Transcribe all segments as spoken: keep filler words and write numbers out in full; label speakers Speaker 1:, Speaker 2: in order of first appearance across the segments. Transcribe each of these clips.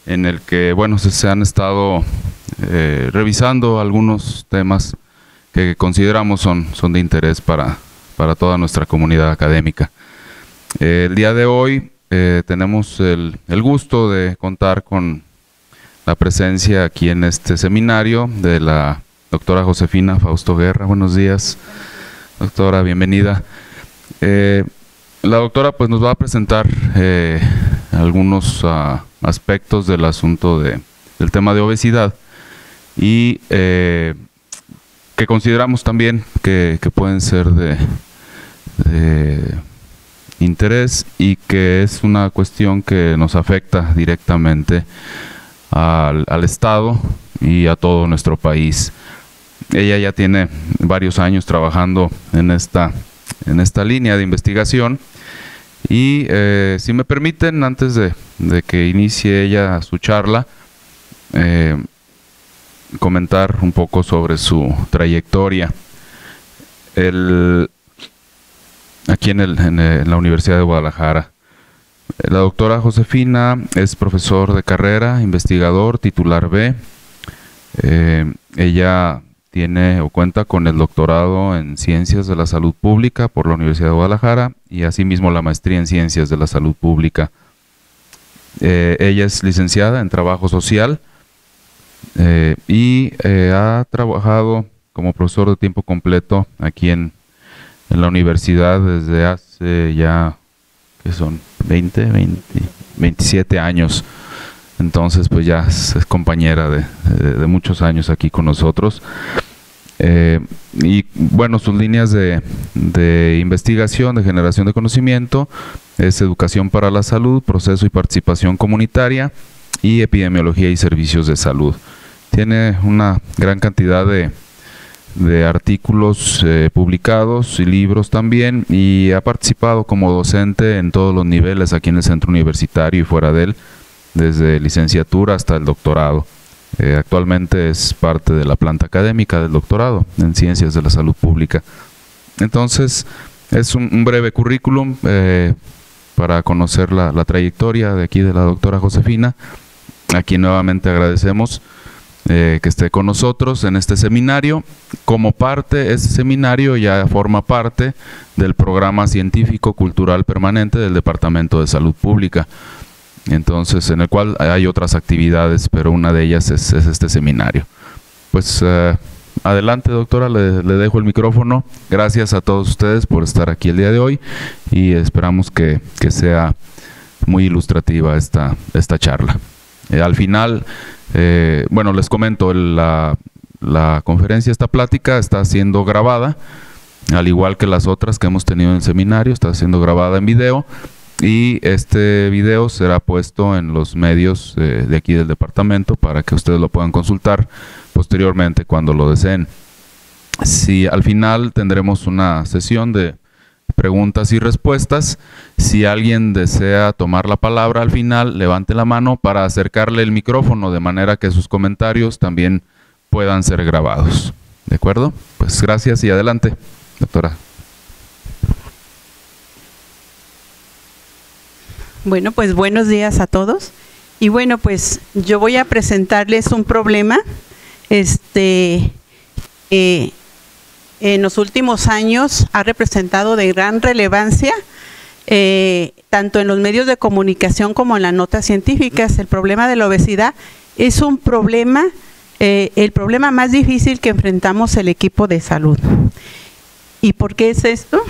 Speaker 1: en el que, bueno, se, se han estado eh, revisando algunos temas que consideramos son, son de interés para, para toda nuestra comunidad académica. Eh, el día de hoy eh, tenemos el, el gusto de contar con la presencia aquí en este seminario de la doctora Josefina Fausto Guerra. Buenos días, doctora, bienvenida. Eh, la doctora pues nos va a presentar eh, algunos uh, aspectos del asunto de, del tema de obesidad y eh, que consideramos también que, que pueden ser de, de interés y que es una cuestión que nos afecta directamente al, al Estado y a todo nuestro país. Ella ya tiene varios años trabajando en esta, en esta línea de investigación y eh, si me permiten, antes de, de que inicie ella su charla, eh, comentar un poco sobre su trayectoria. El, aquí en, el, en, el, en la Universidad de Guadalajara. La doctora Josefina es profesor de carrera, investigador, titular B. Eh, ella tiene o cuenta con el doctorado en Ciencias de la Salud Pública por la Universidad de Guadalajara y asimismo la maestría en Ciencias de la Salud Pública. Eh, ella es licenciada en Trabajo Social eh, y eh, ha trabajado como profesor de tiempo completo aquí en, en la universidad desde hace ya, ¿qué son? veinte, veinte, veintisiete años. Entonces pues ya es, es compañera de, de, de muchos años aquí con nosotros. Eh, y bueno, sus líneas de, de investigación, de generación de conocimiento, es educación para la salud, proceso y participación comunitaria y epidemiología y servicios de salud. Tiene una gran cantidad de, de artículos eh, publicados y libros también, y ha participado como docente en todos los niveles aquí en el centro universitario y fuera de él, desde licenciatura hasta el doctorado. Eh, actualmente es parte de la planta académica del doctorado en Ciencias de la Salud Pública. Entonces, es un, un breve currículum eh, para conocer la, la trayectoria de aquí de la doctora Josefina, a quien nuevamente agradecemos eh, que esté con nosotros en este seminario. Como parte, este seminario ya forma parte del programa científico cultural permanente del Departamento de Salud Pública. Entonces, en el cual hay otras actividades, pero una de ellas es, es este seminario. Pues uh, adelante, doctora, le, le dejo el micrófono. Gracias a todos ustedes por estar aquí el día de hoy y esperamos que, que sea muy ilustrativa esta, esta charla. Eh, al final, eh, bueno, les comento, la, la conferencia, esta plática está siendo grabada, al igual que las otras que hemos tenido en el seminario, está siendo grabada en video. Y este video será puesto en los medios eh, de aquí del departamento para que ustedes lo puedan consultar posteriormente cuando lo deseen. Si al final tendremos una sesión de preguntas y respuestas. Si alguien desea tomar la palabra al final, levante la mano para acercarle el micrófono de manera que sus comentarios también puedan ser grabados. ¿De acuerdo? Pues gracias y adelante, doctora.
Speaker 2: Bueno, pues buenos días a todos. Y bueno, pues yo voy a presentarles un problema este, eh, en los últimos años ha representado de gran relevancia, eh, tanto en los medios de comunicación como en las notas científicas. El problema de la obesidad es un problema, eh, el problema más difícil que enfrentamos el equipo de salud. ¿Y por qué es esto?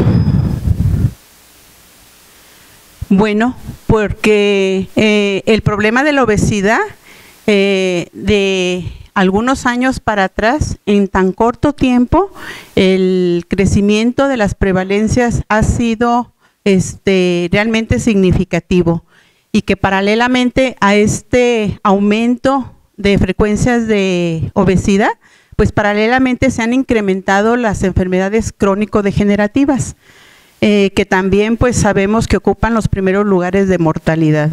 Speaker 2: Bueno, porque eh, el problema de la obesidad eh, de algunos años para atrás, en tan corto tiempo, el crecimiento de las prevalencias ha sido este, realmente significativo, y que paralelamente a este aumento de frecuencias de obesidad, pues paralelamente se han incrementado las enfermedades crónico-degenerativas. Eh, que también pues sabemos que ocupan los primeros lugares de mortalidad.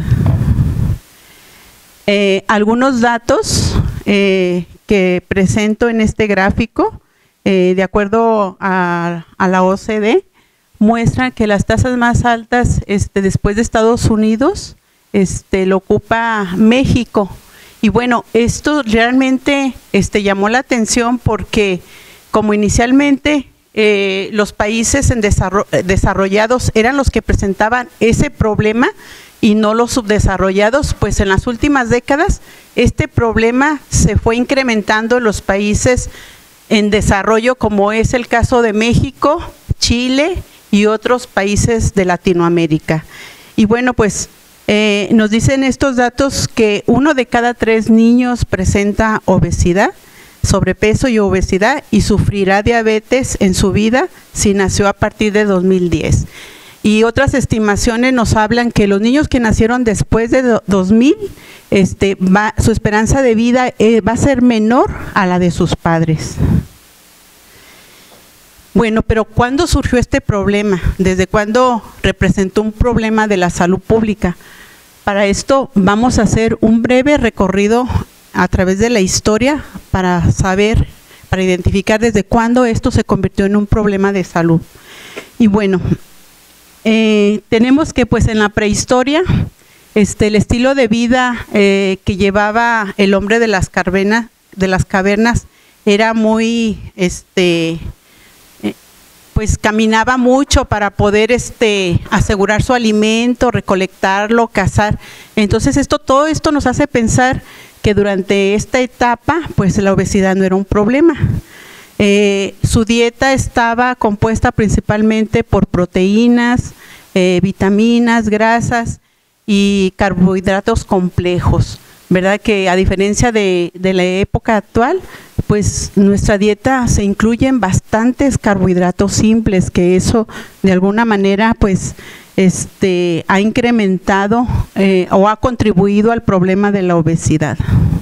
Speaker 2: Eh, algunos datos eh, que presento en este gráfico, eh, de acuerdo a, a la O C D, muestran que las tasas más altas este, después de Estados Unidos este, lo ocupa México. Y bueno, esto realmente este, llamó la atención porque como inicialmente eh, los países en desarro desarrollados eran los que presentaban ese problema y no los subdesarrollados, pues en las últimas décadas este problema se fue incrementando en los países en desarrollo, como es el caso de México, Chile y otros países de Latinoamérica. Y bueno, pues eh, nos dicen estos datos que uno de cada tres niños presenta obesidad, sobrepeso y obesidad y sufrirá diabetes en su vida si nació a partir de dos mil diez. Y otras estimaciones nos hablan que los niños que nacieron después de dos mil, este, va, su esperanza de vida eh, va a ser menor a la de sus padres. Bueno, pero ¿cuándo surgió este problema? ¿Desde cuándo representó un problema de la salud pública? Para esto vamos a hacer un breve recorrido a través de la historia para saber, para identificar desde cuándo esto se convirtió en un problema de salud. Y bueno, Eh, tenemos que pues en la prehistoria este, el estilo de vida eh, que llevaba el hombre de las, carvena, de las cavernas era muy, este, eh, pues caminaba mucho para poder este, asegurar su alimento, recolectarlo, cazar. Entonces esto, todo esto nos hace pensar que durante esta etapa pues la obesidad no era un problema. Eh, su dieta estaba compuesta principalmente por proteínas, eh, vitaminas, grasas y carbohidratos complejos, ¿verdad? Que a diferencia de, de la época actual, pues nuestra dieta se incluyen bastantes carbohidratos simples, que eso de alguna manera pues este, ha incrementado eh, o ha contribuido al problema de la obesidad.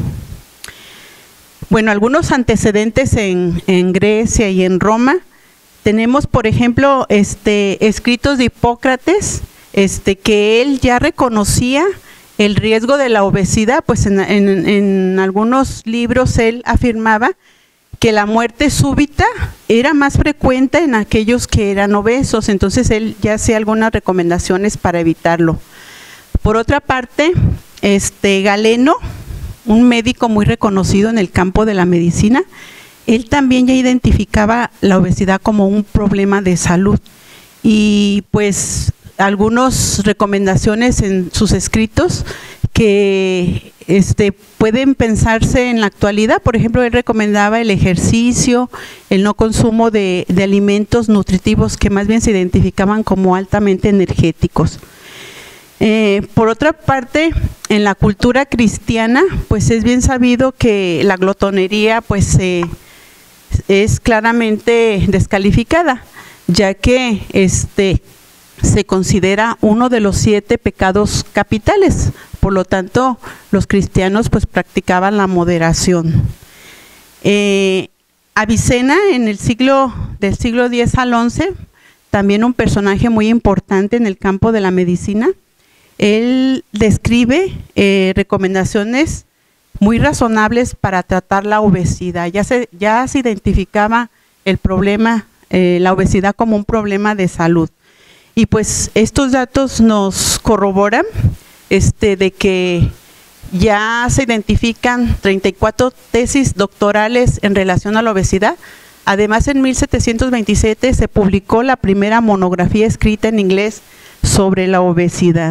Speaker 2: Bueno, algunos antecedentes en, en Grecia y en Roma. Tenemos, por ejemplo, este, escritos de Hipócrates, este, que él ya reconocía el riesgo de la obesidad, pues en, en, en algunos libros él afirmaba que la muerte súbita era más frecuente en aquellos que eran obesos, entonces él ya hacía algunas recomendaciones para evitarlo. Por otra parte, este, Galeno, un médico muy reconocido en el campo de la medicina, él también ya identificaba la obesidad como un problema de salud y pues algunas recomendaciones en sus escritos que este, pueden pensarse en la actualidad. Por ejemplo, él recomendaba el ejercicio, el no consumo de, de alimentos nutritivos que más bien se identificaban como altamente energéticos. Eh, por otra parte, en la cultura cristiana, pues es bien sabido que la glotonería pues eh, es claramente descalificada, ya que este, se considera uno de los siete pecados capitales. Por lo tanto, los cristianos pues practicaban la moderación. Eh, Avicena, en el siglo del siglo diez al once, también un personaje muy importante en el campo de la medicina. Él describe eh, recomendaciones muy razonables para tratar la obesidad. Ya se, ya se identificaba el problema, eh, la obesidad como un problema de salud. Y pues estos datos nos corroboran este, de que ya se identifican treinta y cuatro tesis doctorales en relación a la obesidad. Además, en mil setecientos veintisiete se publicó la primera monografía escrita en inglés sobre la obesidad.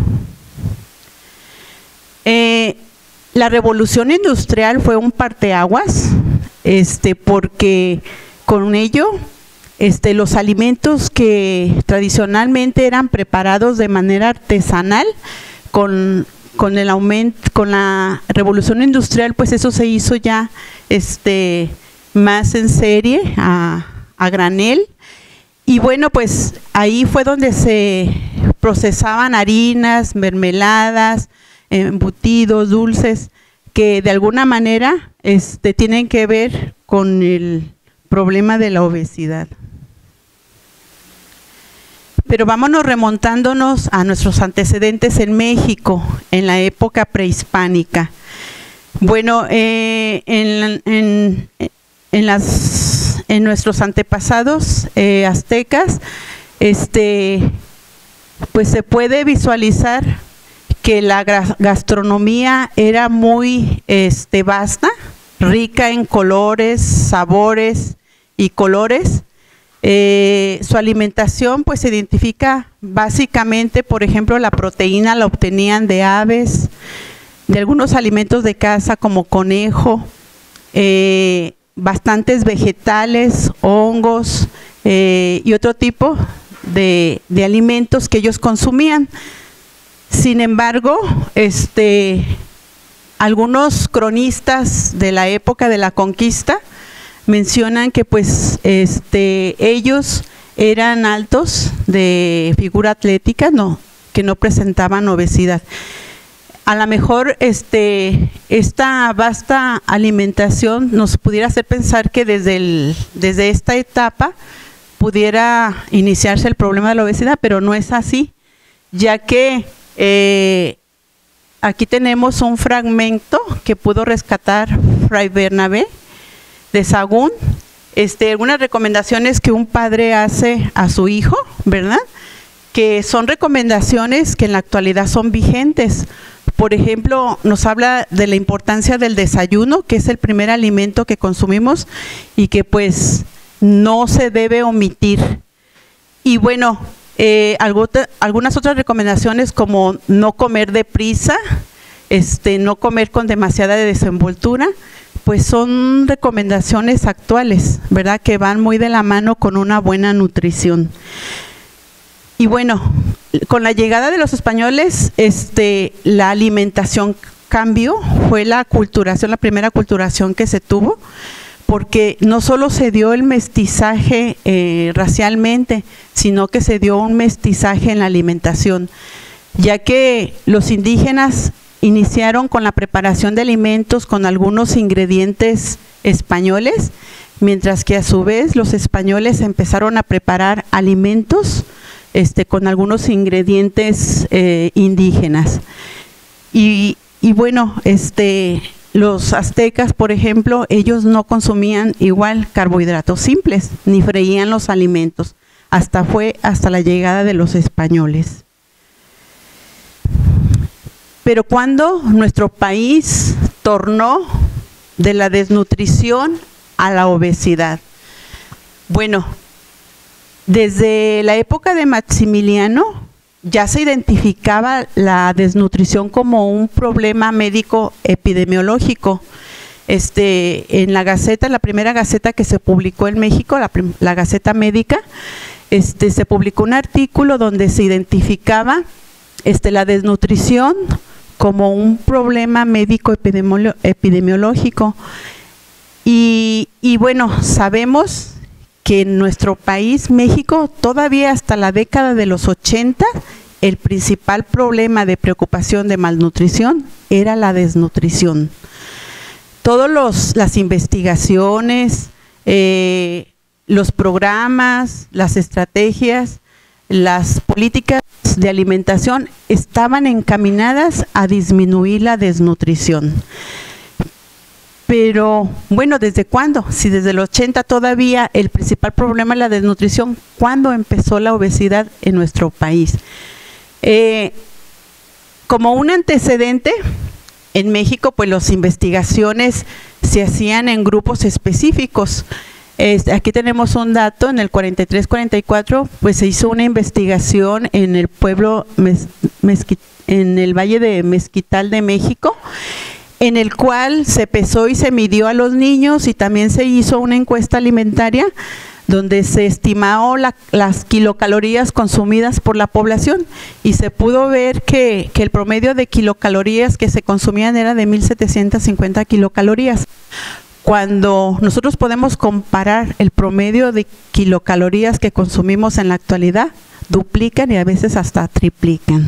Speaker 2: Eh, la revolución industrial fue un parteaguas, este, porque con ello este, los alimentos que tradicionalmente eran preparados de manera artesanal, con, con el aumento, con la revolución industrial, pues eso se hizo ya este, más en serie, a, a granel. Y bueno, pues ahí fue donde se procesaban harinas, mermeladas, embutidos, dulces, que de alguna manera este, tienen que ver con el problema de la obesidad. Pero vámonos remontándonos a nuestros antecedentes en México, en la época prehispánica. Bueno, eh, en, en, en las... En nuestros antepasados eh, aztecas, este, pues se puede visualizar que la gastronomía era muy este, vasta, rica en colores, sabores y colores. Eh, su alimentación pues se identifica básicamente, por ejemplo, la proteína la obtenían de aves, de algunos alimentos de caza como conejo, eh, bastantes vegetales, hongos eh, y otro tipo de, de alimentos que ellos consumían. Sin embargo, este, algunos cronistas de la época de la conquista mencionan que pues este, ellos eran altos, de figura atlética, no, que no presentaban obesidad. A lo mejor este, esta vasta alimentación nos pudiera hacer pensar que desde, el, desde esta etapa pudiera iniciarse el problema de la obesidad, pero no es así, ya que eh, aquí tenemos un fragmento que pudo rescatar Fray Bernabé de Sahagún, este, algunas recomendaciones que un padre hace a su hijo, ¿verdad? Que son recomendaciones que en la actualidad son vigentes. Por ejemplo, nos habla de la importancia del desayuno, que es el primer alimento que consumimos y que pues no se debe omitir. Y bueno, eh, algo, algunas otras recomendaciones como no comer deprisa, este, no comer con demasiada desenvoltura, pues son recomendaciones actuales, ¿verdad? Que van muy de la mano con una buena nutrición. Y bueno, con la llegada de los españoles, este, la alimentación cambió, fue la aculturación, la primera aculturación que se tuvo, porque no solo se dio el mestizaje eh, racialmente, sino que se dio un mestizaje en la alimentación, ya que los indígenas iniciaron con la preparación de alimentos con algunos ingredientes españoles, mientras que a su vez los españoles empezaron a preparar alimentos este, con algunos ingredientes eh, indígenas. Y, y bueno, este, los aztecas, por ejemplo, ellos no consumían igual carbohidratos simples, ni freían los alimentos, hasta fue hasta la llegada de los españoles. Pero cuando nuestro país tornó de la desnutrición a la obesidad. Bueno, desde la época de Maximiliano ya se identificaba la desnutrición como un problema médico epidemiológico. Este, en la Gaceta, la primera Gaceta que se publicó en México, la, la Gaceta Médica, este, se publicó un artículo donde se identificaba este, la desnutrición como un problema médico epidemiológico. Y, y bueno, sabemos que en nuestro país, México, todavía hasta la década de los ochenta, el principal problema de preocupación de malnutrición era la desnutrición. Todas las investigaciones, eh, los programas, las estrategias, las políticas de alimentación estaban encaminadas a disminuir la desnutrición. Pero bueno, ¿desde cuándo? Si desde los ochenta todavía el principal problema es la desnutrición, ¿cuándo empezó la obesidad en nuestro país? Eh, como un antecedente, en México pues las investigaciones se hacían en grupos específicos. Este, aquí tenemos un dato, en el cuarenta y tres cuarenta y cuatro, pues se hizo una investigación en el pueblo, Mez, Mezquit, en el Valle de Mezquital de México, en el cual se pesó y se midió a los niños y también se hizo una encuesta alimentaria donde se estimó la, las kilocalorías consumidas por la población y se pudo ver que, que el promedio de kilocalorías que se consumían era de mil setecientas cincuenta kilocalorías. Cuando nosotros podemos comparar el promedio de kilocalorías que consumimos en la actualidad, duplican y a veces hasta triplican.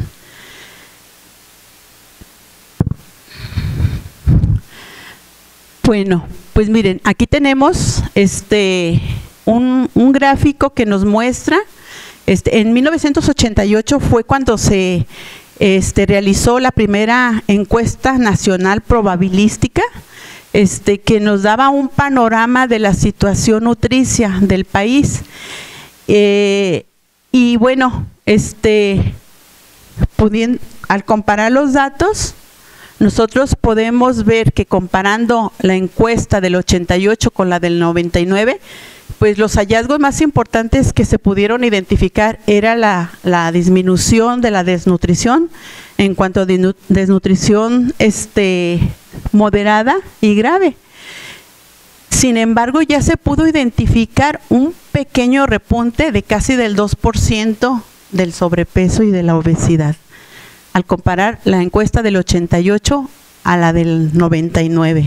Speaker 2: Bueno, pues miren, aquí tenemos este un, un gráfico que nos muestra, este, en mil novecientos ochenta y ocho fue cuando se este, realizó la primera encuesta nacional probabilística, Este, que nos daba un panorama de la situación nutricia del país. Eh, y bueno, este, pudien, al comparar los datos, nosotros podemos ver que comparando la encuesta del ochenta y ocho con la del noventa y nueve, pues los hallazgos más importantes que se pudieron identificar era la, la disminución de la desnutrición en cuanto a desnutrición este, moderada y grave. Sin embargo, ya se pudo identificar un pequeño repunte de casi del dos por ciento del sobrepeso y de la obesidad, al comparar la encuesta del ochenta y ocho a la del noventa y nueve.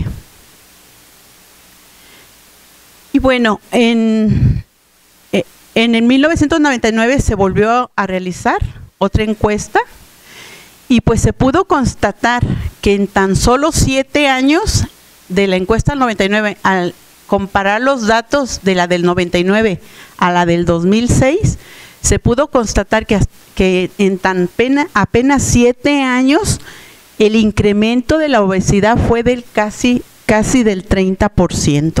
Speaker 2: Y bueno, en, en el mil novecientos noventa y nueve se volvió a realizar otra encuesta y pues se pudo constatar que en tan solo siete años de la encuesta del noventa y nueve, al comparar los datos de la del noventa y nueve a la del dos mil seis, se pudo constatar que, que en tan pena, apenas siete años el incremento de la obesidad fue del casi, casi del treinta por ciento.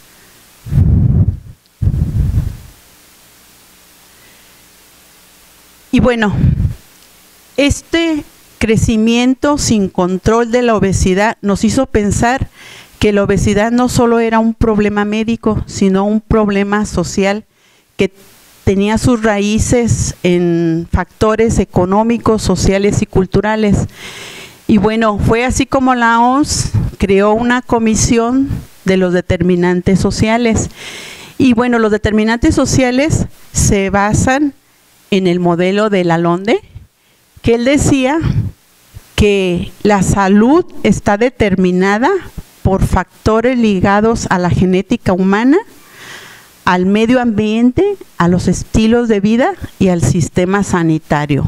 Speaker 2: Y bueno, este crecimiento sin control de la obesidad nos hizo pensar que la obesidad no solo era un problema médico, sino un problema social que tenía sus raíces en factores económicos, sociales y culturales. Y bueno, fue así como la O M S creó una comisión de los determinantes sociales. Y bueno, los determinantes sociales se basan en el modelo de Lalonde, que él decía que la salud está determinada por factores ligados a la genética humana, al medio ambiente, a los estilos de vida y al sistema sanitario.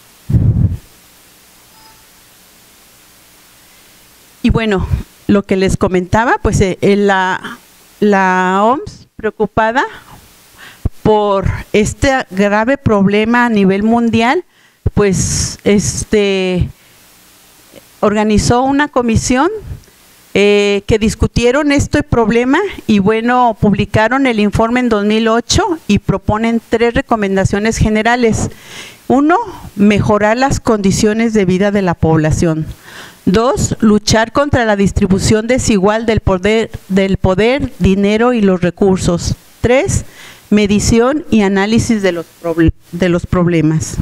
Speaker 2: Y bueno, lo que les comentaba, pues eh, la, la O M S preocupada por este grave problema a nivel mundial, pues este organizó una comisión eh, que discutieron este problema y bueno, publicaron el informe en dos mil ocho y proponen tres recomendaciones generales. Uno, mejorar las condiciones de vida de la población. Dos, luchar contra la distribución desigual del poder, del poder, dinero y los recursos. Tres, medición y análisis de los, de los problemas.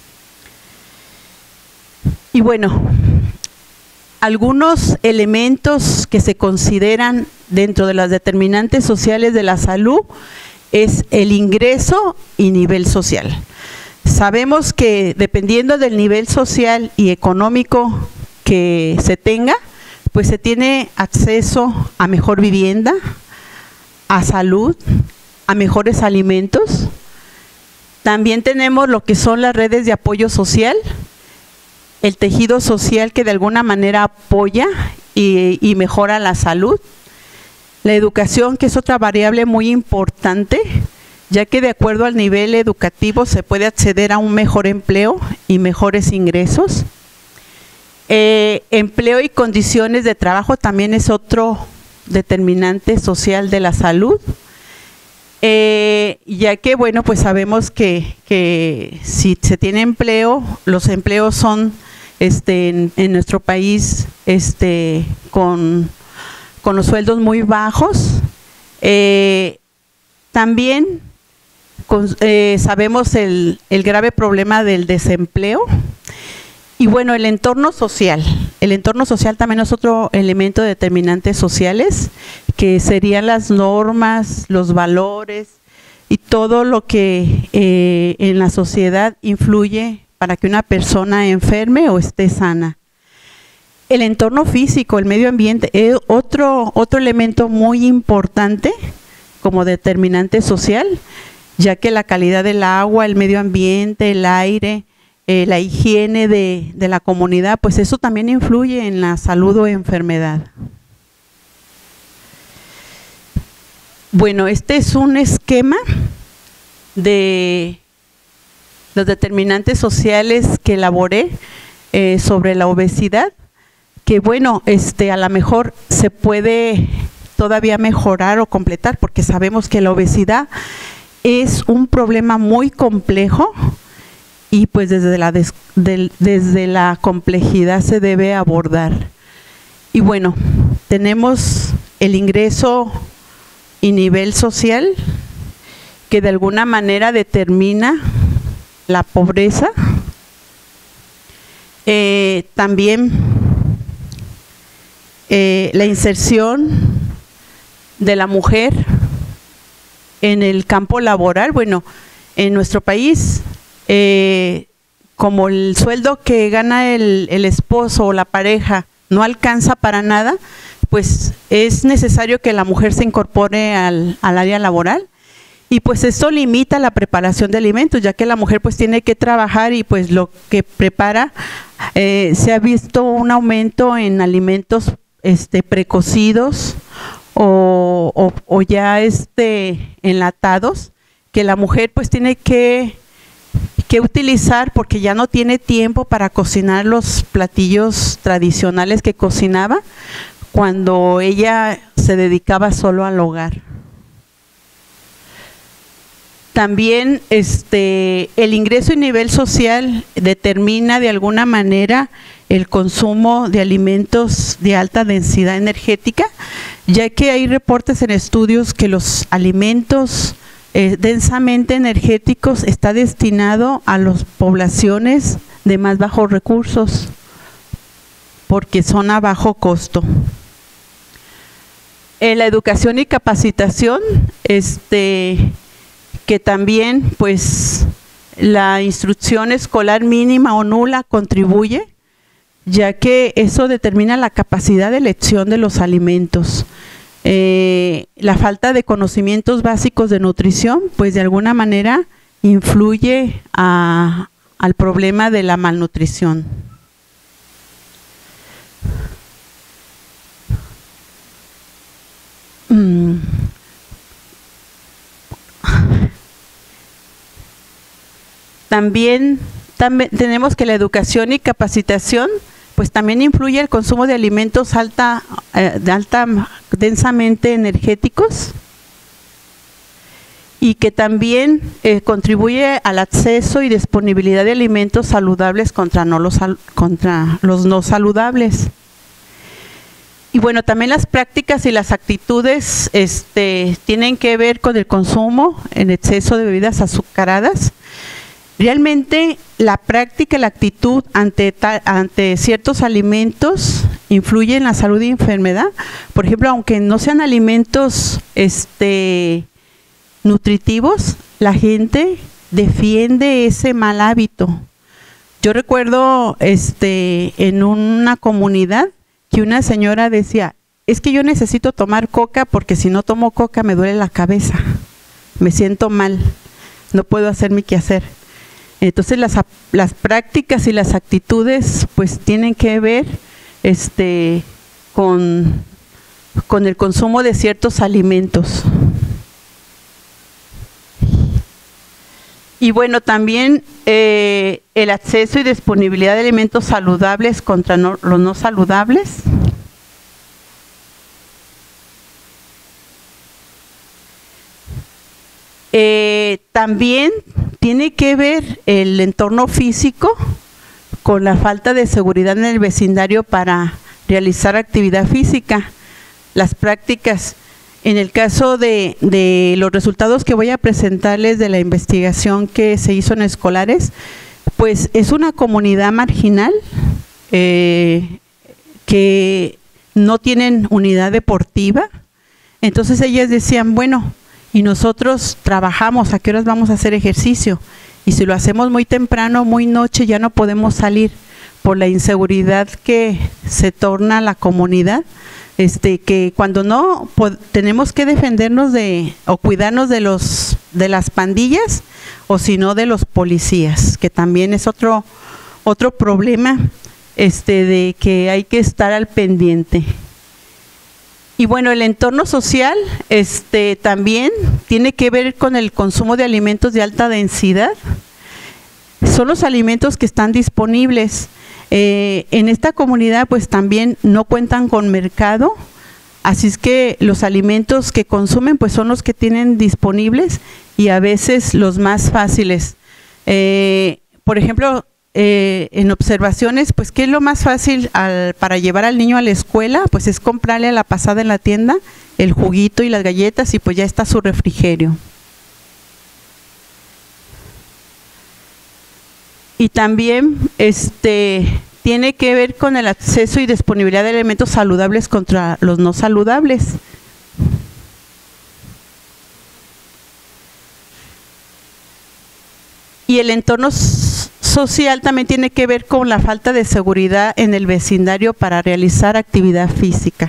Speaker 2: Y bueno, algunos elementos que se consideran dentro de las determinantes sociales de la salud es el ingreso y nivel social. Sabemos que dependiendo del nivel social y económico que se tenga, pues se tiene acceso a mejor vivienda, a salud, a mejores alimentos. También tenemos lo que son las redes de apoyo social, el tejido social que de alguna manera apoya y, y mejora la salud. La educación, que es otra variable muy importante, ya que de acuerdo al nivel educativo se puede acceder a un mejor empleo y mejores ingresos. Eh, empleo y condiciones de trabajo también es otro determinante social de la salud. Eh, ya que, bueno, pues sabemos que, que si se tiene empleo, los empleos son este, en, en nuestro país este, con, con los sueldos muy bajos. Eh, también con, eh, sabemos el, el grave problema del desempleo. Y bueno, el entorno social. El entorno social también es otro elemento de determinantes sociales, que serían las normas, los valores y todo lo que eh, en la sociedad influye para que una persona enferme o esté sana. El entorno físico, el medio ambiente, es otro, otro elemento muy importante como determinante social, ya que la calidad del agua, el medio ambiente, el aire, Eh, la higiene de, de la comunidad, pues eso también influye en la salud o enfermedad. Bueno, este es un esquema de los determinantes sociales que elaboré eh, sobre la obesidad, que bueno, este, a lo mejor se puede todavía mejorar o completar, porque sabemos que la obesidad es un problema muy complejo y pues desde la, des, del, desde la complejidad se debe abordar. Y bueno, tenemos el ingreso y nivel social que de alguna manera determina la pobreza. Eh, también eh, la inserción de la mujer en el campo laboral. Bueno, en nuestro país, eh, como el sueldo que gana el, el esposo o la pareja no alcanza para nada, pues es necesario que la mujer se incorpore al, al área laboral. Y pues esto limita la preparación de alimentos, ya que la mujer pues tiene que trabajar y pues lo que prepara, eh, se ha visto un aumento en alimentos este, precocidos o, o, o ya este, enlatados, que la mujer pues tiene que, que utilizar porque ya no tiene tiempo para cocinar los platillos tradicionales que cocinaba cuando ella se dedicaba solo al hogar. También este, el ingreso y nivel social determina de alguna manera el consumo de alimentos de alta densidad energética, ya que hay reportes en estudios que los alimentos eh, densamente energéticos está destinado a las poblaciones de más bajos recursos, porque son a bajo costo. En la educación y capacitación, este... que también pues la instrucción escolar mínima o nula contribuye, ya que eso determina la capacidad de elección de los alimentos. Eh, la falta de conocimientos básicos de nutrición pues de alguna manera influye a, al problema de la malnutrición. Mm. También, también tenemos que la educación y capacitación pues también influye el consumo de alimentos alta, eh, de alta densamente energéticos y que también eh, contribuye al acceso y disponibilidad de alimentos saludables contra, no los, contra los no saludables. Y bueno, también las prácticas y las actitudes este, tienen que ver con el consumo en exceso de bebidas azucaradas. Realmente la práctica y la actitud ante, ante ciertos alimentos influye en la salud y enfermedad. Por ejemplo, aunque no sean alimentos este, nutritivos, la gente defiende ese mal hábito. Yo recuerdo este, en una comunidad que una señora decía, es que yo necesito tomar coca porque si no tomo coca me duele la cabeza, me siento mal, no puedo hacer mi quehacer. Entonces las, las prácticas y las actitudes pues tienen que ver este, con, con el consumo de ciertos alimentos. Y bueno, también eh, el acceso y disponibilidad de alimentos saludables contra no, los no saludables. Eh, también tiene que ver el entorno físico con la falta de seguridad en el vecindario para realizar actividad física. Las prácticas, en el caso de, de los resultados que voy a presentarles de la investigación que se hizo en escolares, pues es una comunidad marginal eh, que no tienen unidad deportiva. Entonces ellas decían, bueno, y nosotros trabajamos, ¿a qué horas vamos a hacer ejercicio? Y si lo hacemos muy temprano, muy noche, ya no podemos salir por la inseguridad que se torna la comunidad, este, que cuando no tenemos que defendernos de o cuidarnos de los de las pandillas o si no de los policías, que también es otro otro problema este, de que hay que estar al pendiente. Y bueno, el entorno social este, también tiene que ver con el consumo de alimentos de alta densidad. Son los alimentos que están disponibles. Eh, en esta comunidad pues también no cuentan con mercado, así es que los alimentos que consumen pues son los que tienen disponibles y a veces los más fáciles. Eh, por ejemplo, eh, en observaciones, pues, ¿qué es lo más fácil al, para llevar al niño a la escuela? Pues es comprarle a la pasada en la tienda el juguito y las galletas y pues ya está su refrigerio. Y también este tiene que ver con el acceso y disponibilidad de elementos saludables contra los no saludables. Y el entorno social también tiene que ver con la falta de seguridad en el vecindario para realizar actividad física.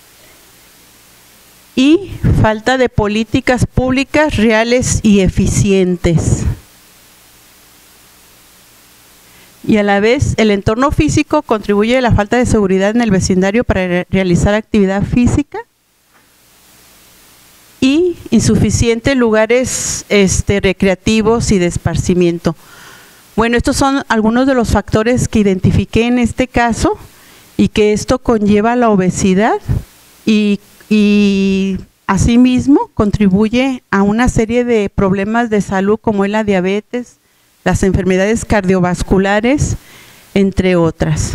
Speaker 2: Y falta de políticas públicas reales y eficientes. Y a la vez, el entorno físico contribuye a la falta de seguridad en el vecindario para re realizar actividad física y insuficientes lugares este, recreativos y de esparcimiento. Bueno, estos son algunos de los factores que identifiqué en este caso y que esto conlleva a la obesidad y, y asimismo contribuye a una serie de problemas de salud como es la diabetes, las enfermedades cardiovasculares, entre otras.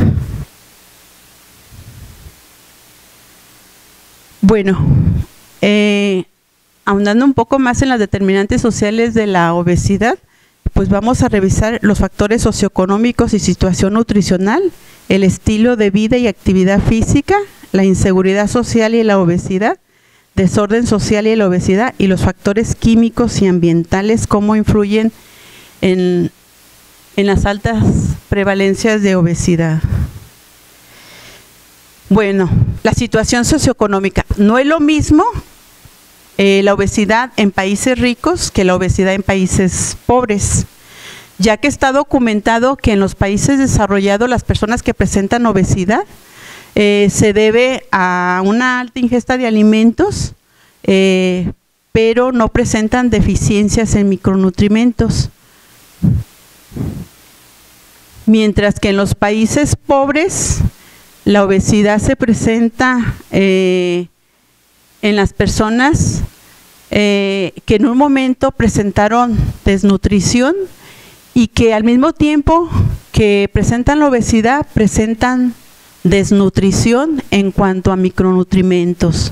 Speaker 2: Bueno, eh, ahondando un poco más en las determinantes sociales de la obesidad, pues vamos a revisar los factores socioeconómicos y situación nutricional, el estilo de vida y actividad física, la inseguridad social y la obesidad, desorden social y la obesidad, y los factores químicos y ambientales, cómo influyen En, en las altas prevalencias de obesidad. Bueno, la situación socioeconómica. No es lo mismo eh, la obesidad en países ricos que la obesidad en países pobres, ya que está documentado que en los países desarrollados las personas que presentan obesidad eh, se debe a una alta ingesta de alimentos, eh, pero no presentan deficiencias en micronutrientes. Mientras que en los países pobres la obesidad se presenta eh, en las personas eh, que en un momento presentaron desnutrición y que al mismo tiempo que presentan la obesidad presentan desnutrición en cuanto a micronutrientes.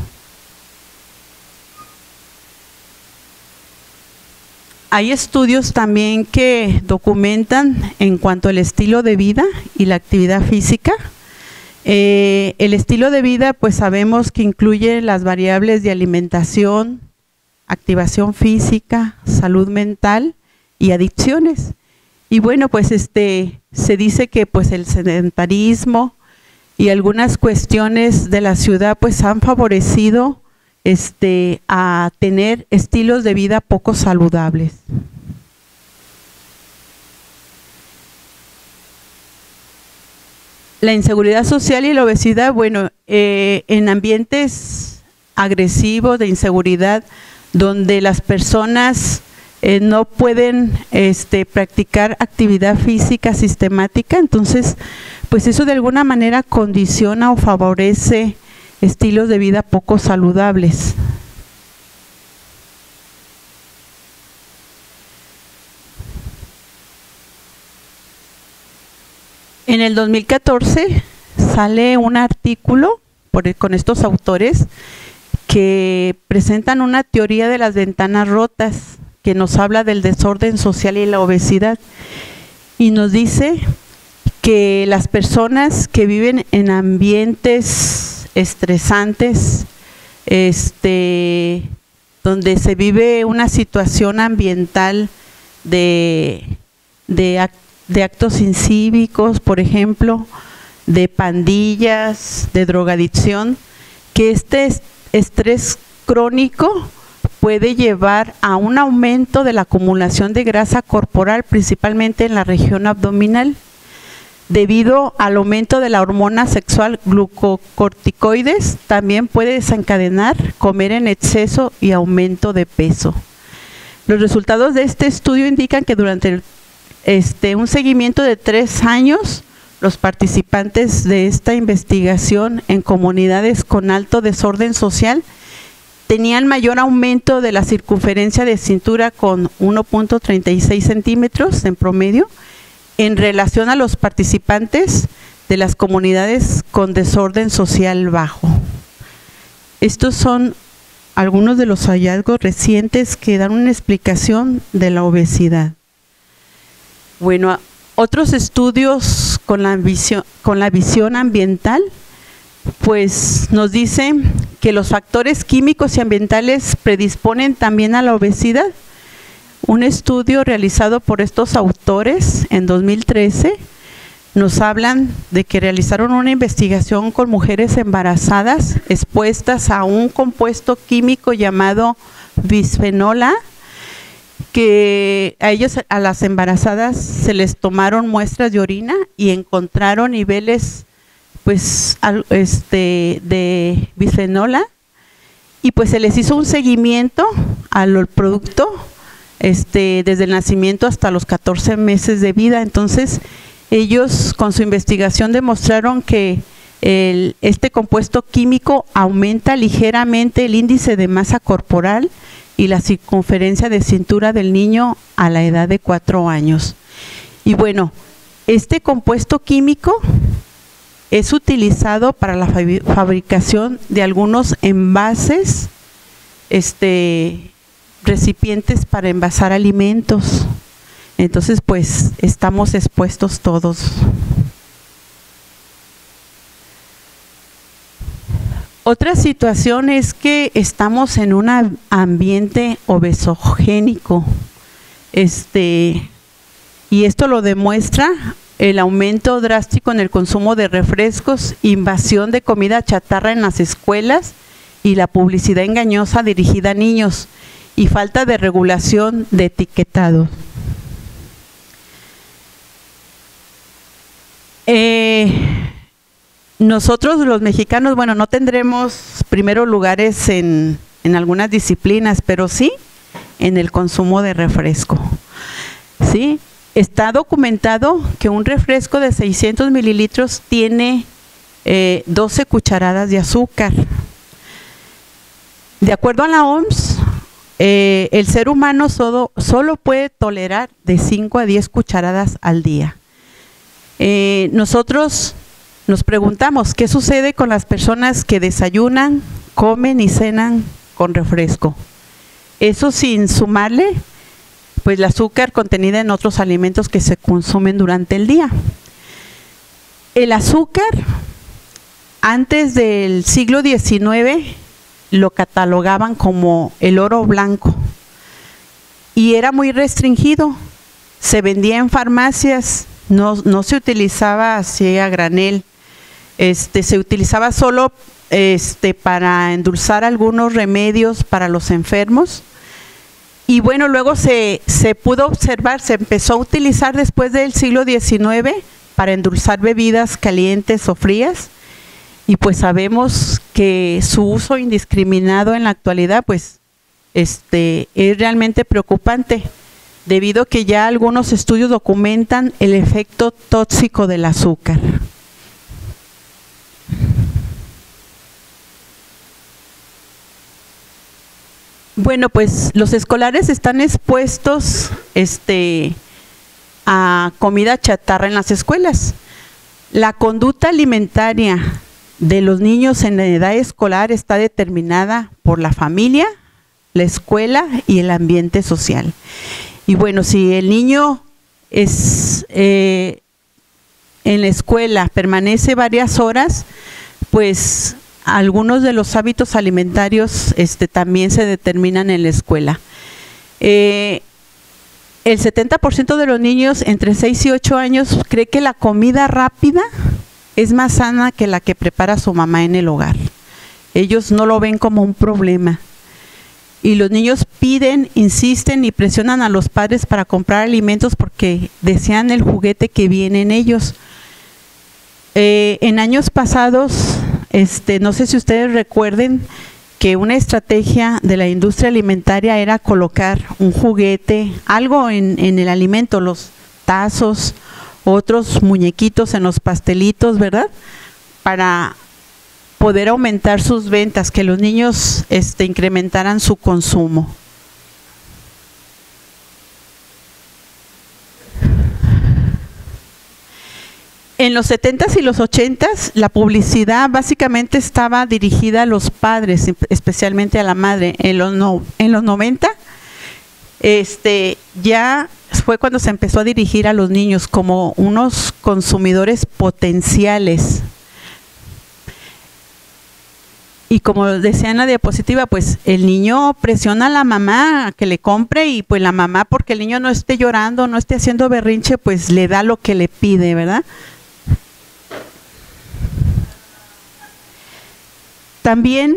Speaker 2: Hay estudios también que documentan en cuanto al estilo de vida y la actividad física. Eh, el estilo de vida, pues sabemos que incluye las variables de alimentación, activación física, salud mental y adicciones. Y bueno, pues este se dice que pues el sedentarismo y algunas cuestiones de la ciudad pues han favorecido Este, a tener estilos de vida poco saludables. La inseguridad social y la obesidad, bueno, eh, en ambientes agresivos de inseguridad, donde las personas eh, no pueden este, practicar actividad física sistemática, entonces, pues eso de alguna manera condiciona o favorece estilos de vida poco saludables. En el dos mil catorce sale un artículo por, con estos autores que presentan una teoría de las ventanas rotas que nos habla del desorden social y la obesidad y nos dice que las personas que viven en ambientes estresantes, este, donde se vive una situación ambiental de, de, de actos incívicos, por ejemplo, de pandillas, de drogadicción, que este estrés crónico puede llevar a un aumento de la acumulación de grasa corporal, principalmente en la región abdominal, debido al aumento de la hormona sexual glucocorticoides. También puede desencadenar comer en exceso y aumento de peso. Los resultados de este estudio indican que durante el, este, un seguimiento de tres años, los participantes de esta investigación en comunidades con alto desorden social tenían mayor aumento de la circunferencia de cintura con uno punto treinta y seis centímetros en promedio en relación a los participantes de las comunidades con desorden social bajo. Estos son algunos de los hallazgos recientes que dan una explicación de la obesidad. Bueno, otros estudios con la visión, con la visión ambiental, pues nos dicen que los factores químicos y ambientales predisponen también a la obesidad. Un estudio realizado por estos autores en dos mil trece nos hablan de que realizaron una investigación con mujeres embarazadas expuestas a un compuesto químico llamado bisfenol A, que a ellos, a las embarazadas, se les tomaron muestras de orina y encontraron niveles pues este de bisfenol A, y pues se les hizo un seguimiento al producto este desde el nacimiento hasta los catorce meses de vida. Entonces ellos con su investigación demostraron que el, este compuesto químico aumenta ligeramente el índice de masa corporal y la circunferencia de cintura del niño a la edad de cuatro años. Y bueno, este compuesto químico es utilizado para la fabricación de algunos envases, este, recipientes para envasar alimentos. Entonces, pues, estamos expuestos todos. Otra situación es que estamos en un ambiente obesogénico, este, y esto lo demuestra el aumento drástico en el consumo de refrescos, invasión de comida chatarra en las escuelas y la publicidad engañosa dirigida a niños y falta de regulación de etiquetado. Eh, nosotros los mexicanos, bueno, no tendremos primeros lugares en, en algunas disciplinas, pero sí en el consumo de refresco. ¿Sí? Está documentado que un refresco de seiscientos mililitros tiene eh, doce cucharadas de azúcar. De acuerdo a la O M S, eh, el ser humano solo, solo puede tolerar de cinco a diez cucharadas al día. Eh, nosotros nos preguntamos, ¿qué sucede con las personas que desayunan, comen y cenan con refresco? Eso sin sumarle pues el azúcar contenida en otros alimentos que se consumen durante el día. El azúcar, antes del siglo diecinueve, lo catalogaban como el oro blanco y era muy restringido. Se vendía en farmacias, no, no se utilizaba así a granel, este, se utilizaba solo este, para endulzar algunos remedios para los enfermos. Y bueno, luego se, se pudo observar, se empezó a utilizar después del siglo diecinueve para endulzar bebidas calientes o frías, y pues sabemos que su uso indiscriminado en la actualidad pues este, es realmente preocupante, debido a que ya algunos estudios documentan el efecto tóxico del azúcar. Bueno, pues los escolares están expuestos este, a comida chatarra en las escuelas. La conducta alimentaria de los niños en la edad escolar está determinada por la familia, la escuela y el ambiente social. Y bueno, si el niño es eh, en la escuela permanece varias horas, pues algunos de los hábitos alimentarios este, también se determinan en la escuela. Eh, el setenta por ciento de los niños entre seis y ocho años cree que la comida rápida es más sana que la que prepara su mamá en el hogar. Ellos no lo ven como un problema. Y los niños piden, insisten y presionan a los padres para comprar alimentos porque desean el juguete que viene en ellos. Eh, en años pasados, este, no sé si ustedes recuerden que una estrategia de la industria alimentaria era colocar un juguete, algo en, en el alimento, los tazos, otros muñequitos en los pastelitos, ¿verdad? Para poder aumentar sus ventas, que los niños este, incrementaran su consumo. En los setentas y los ochentas, la publicidad básicamente estaba dirigida a los padres, especialmente a la madre. En los, no, en los noventa, este, ya fue cuando se empezó a dirigir a los niños como unos consumidores potenciales. Y como decía en la diapositiva, pues el niño presiona a la mamá a que le compre y pues la mamá, porque el niño no esté llorando, no esté haciendo berrinche, pues le da lo que le pide, ¿verdad? También,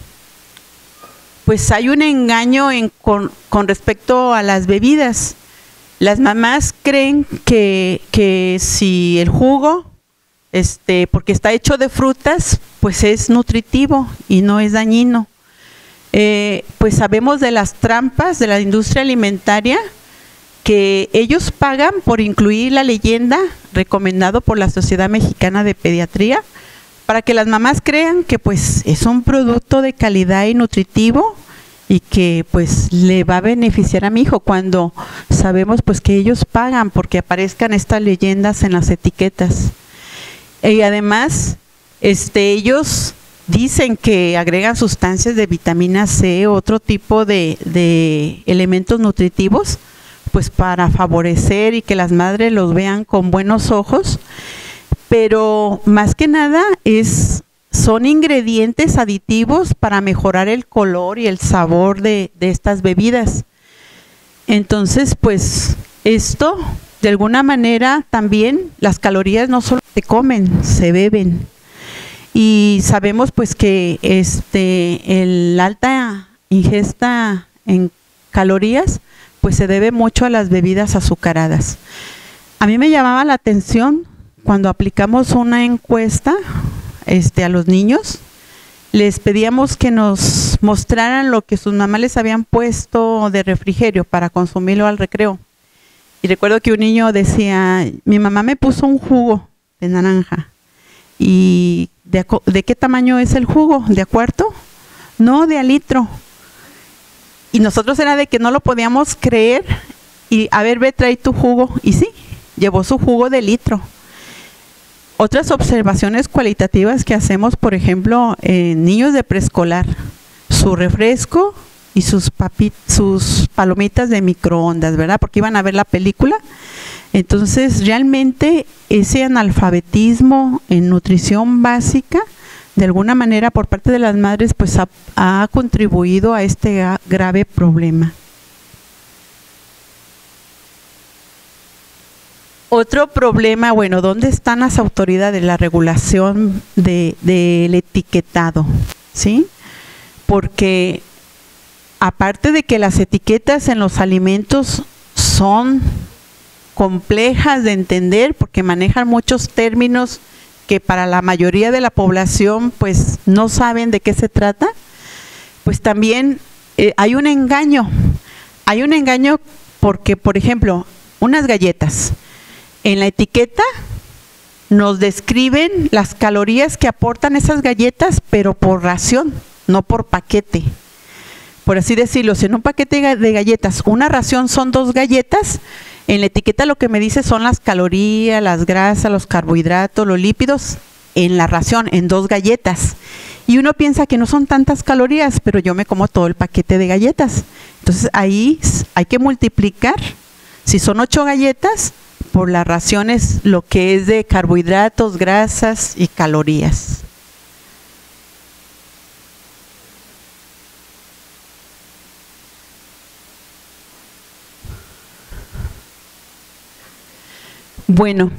Speaker 2: pues hay un engaño en, con, con respecto a las bebidas. Las mamás creen que, que si el jugo, este, porque está hecho de frutas, pues es nutritivo y no es dañino. Eh, pues sabemos de las trampas de la industria alimentaria, que ellos pagan por incluir la leyenda recomendado por la Sociedad Mexicana de Pediatría, para que las mamás crean que pues es un producto de calidad y nutritivo y que pues le va a beneficiar a mi hijo, cuando sabemos pues que ellos pagan porque aparezcan estas leyendas en las etiquetas. Y además, este, ellos dicen que agregan sustancias de vitamina C, otro tipo de, de elementos nutritivos, pues para favorecer y que las madres los vean con buenos ojos. Pero más que nada es, son ingredientes aditivos para mejorar el color y el sabor de, de estas bebidas. Entonces, pues esto, de alguna manera también, las calorías no solo se comen, se beben. Y sabemos pues que este, el alta ingesta en calorías, pues se debe mucho a las bebidas azucaradas. A mí me llamaba la atención cuando aplicamos una encuesta este, a los niños, les pedíamos que nos mostraran lo que sus mamás les habían puesto de refrigerio para consumirlo al recreo. Y recuerdo que un niño decía, mi mamá me puso un jugo de naranja. ¿Y de, de qué tamaño es el jugo? ¿De a cuarto? No, de a litro. Y nosotros era de que no lo podíamos creer. Y a ver, ve, trae tu jugo. Y sí, llevó su jugo de litro. Otras observaciones cualitativas que hacemos, por ejemplo, en niños de preescolar, su refresco y sus, papi, sus palomitas de microondas, ¿verdad? Porque iban a ver la película. Entonces, realmente ese analfabetismo en nutrición básica, de alguna manera por parte de las madres, pues ha, ha contribuido a este grave problema. Otro problema, bueno, ¿dónde están las autoridades de la regulación de, del etiquetado? ¿Sí? Porque aparte de que las etiquetas en los alimentos son complejas de entender, porque manejan muchos términos que para la mayoría de la población pues no saben de qué se trata, pues también eh, hay un engaño. Hay un engaño porque, por ejemplo, unas galletas, en la etiqueta nos describen las calorías que aportan esas galletas, pero por ración, no por paquete. Por así decirlo, si en un paquete de galletas, una ración son dos galletas, en la etiqueta lo que me dice son las calorías, las grasas, los carbohidratos, los lípidos, en la ración, en dos galletas. Y uno piensa que no son tantas calorías, pero yo me como todo el paquete de galletas. Entonces ahí hay que multiplicar, si son ocho galletas, por las raciones, lo que es de carbohidratos, grasas y calorías. Bueno,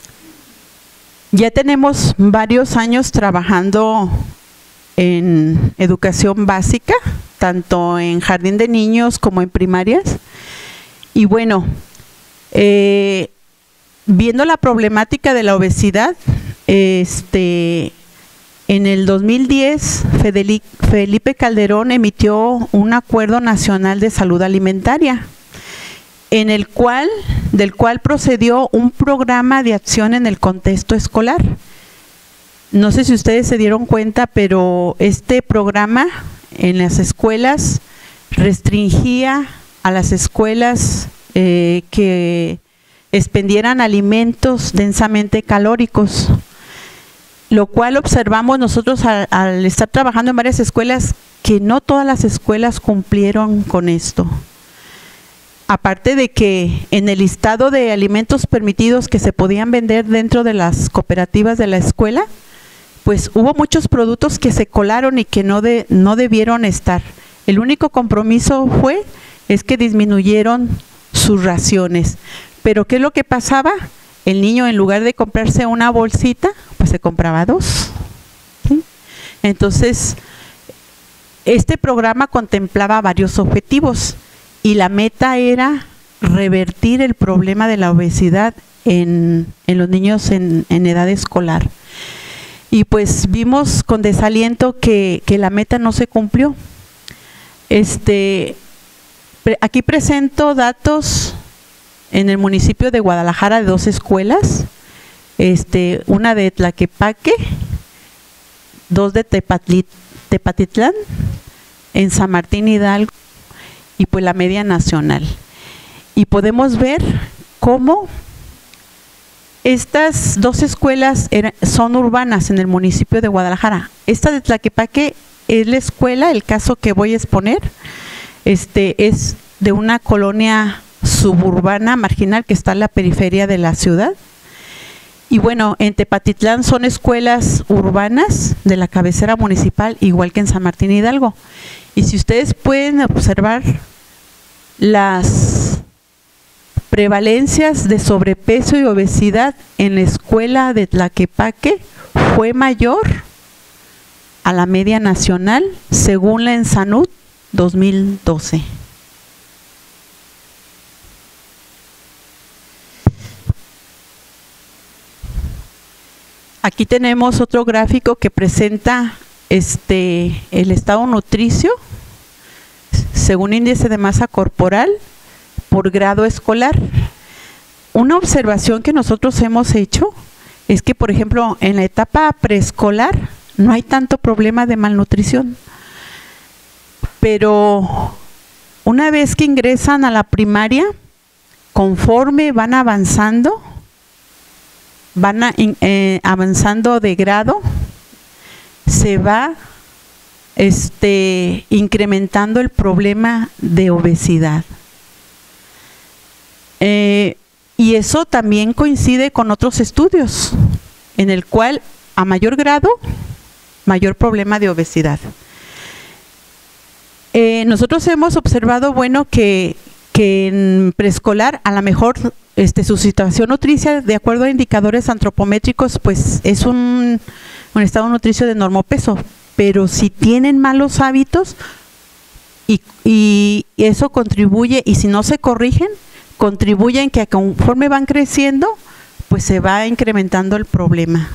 Speaker 2: ya tenemos varios años trabajando en educación básica, tanto en jardín de niños como en primarias. Y bueno, eh, viendo la problemática de la obesidad, este, en el dos mil diez Felipe Calderón emitió un acuerdo nacional de salud alimentaria, en el cual, del cual procedió un programa de acción en el contexto escolar. No sé si ustedes se dieron cuenta, pero este programa en las escuelas restringía a las escuelas eh, que expendieran alimentos densamente calóricos, lo cual observamos nosotros al, al estar trabajando en varias escuelas que no todas las escuelas cumplieron con esto. Aparte de que en el listado de alimentos permitidos que se podían vender dentro de las cooperativas de la escuela, pues hubo muchos productos que se colaron y que no, de, no debieron estar. El único compromiso fue es que disminuyeron sus raciones. Pero ¿qué es lo que pasaba? El niño, en lugar de comprarse una bolsita, pues se compraba dos. ¿Sí? Entonces, este programa contemplaba varios objetivos y la meta era revertir el problema de la obesidad en, en los niños en, en edad escolar. Y pues vimos con desaliento que, que la meta no se cumplió. Este, aquí presento datos en el municipio de Guadalajara de dos escuelas, este, una de Tlaquepaque, dos de Tepatlit, Tepatitlán, en San Martín Hidalgo y pues la media nacional. Y podemos ver cómo estas dos escuelas eran, son urbanas en el municipio de Guadalajara. Esta de Tlaquepaque es la escuela, el caso que voy a exponer, este, es de una colonia suburbana marginal que está en la periferia de la ciudad. Y bueno, en Tepatitlán son escuelas urbanas de la cabecera municipal, igual que en San Martín Hidalgo. Y si ustedes pueden observar, las prevalencias de sobrepeso y obesidad en la escuela de Tlaquepaque fue mayor a la media nacional, según la ENSANUD dos mil doce. Aquí tenemos otro gráfico que presenta este, el estado nutricio según índice de masa corporal por grado escolar. Una observación que nosotros hemos hecho es que, por ejemplo, en la etapa preescolar no hay tanto problema de malnutrición, pero una vez que ingresan a la primaria, conforme van avanzando, van a, eh, avanzando de grado, se va este, incrementando el problema de obesidad. Eh, y eso también coincide con otros estudios, en el cual a mayor grado, mayor problema de obesidad. Eh, nosotros hemos observado, bueno, que, que en preescolar a lo mejor este, su situación nutricia, de acuerdo a indicadores antropométricos, pues es un, un estado nutricio de normopeso, pero si tienen malos hábitos y, y eso contribuye, y si no se corrigen, contribuye en que conforme van creciendo, pues se va incrementando el problema.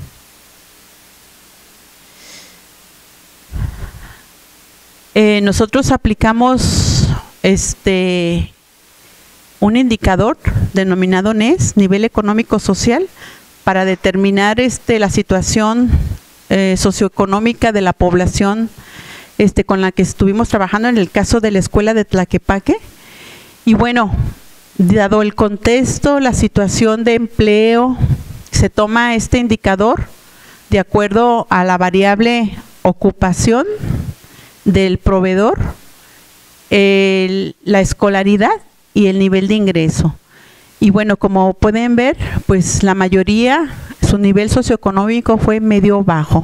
Speaker 2: Eh, nosotros aplicamos este un indicador denominado N E S, nivel económico social, para determinar este la situación eh, socioeconómica de la población este con la que estuvimos trabajando en el caso de la escuela de Tlaquepaque. Y bueno, dado el contexto, la situación de empleo, se toma este indicador de acuerdo a la variable ocupación del proveedor, el, la escolaridad y el nivel de ingreso. Y bueno, como pueden ver, pues la mayoría, su nivel socioeconómico fue medio bajo.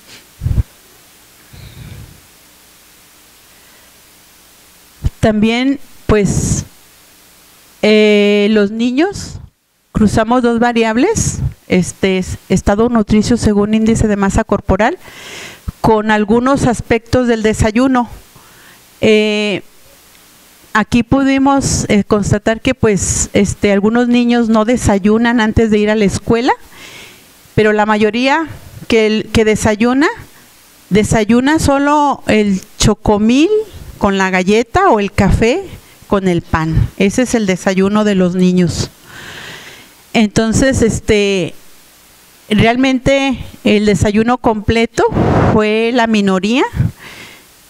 Speaker 2: También, pues, eh, los niños, cruzamos dos variables, este estado nutricio según índice de masa corporal, con algunos aspectos del desayuno. Eh, aquí pudimos eh, constatar que pues este, algunos niños no desayunan antes de ir a la escuela, pero la mayoría que, el, que desayuna, desayuna solo el chocomil con la galleta o el café con el pan. Ese es el desayuno de los niños. Entonces, este... realmente el desayuno completo fue la minoría,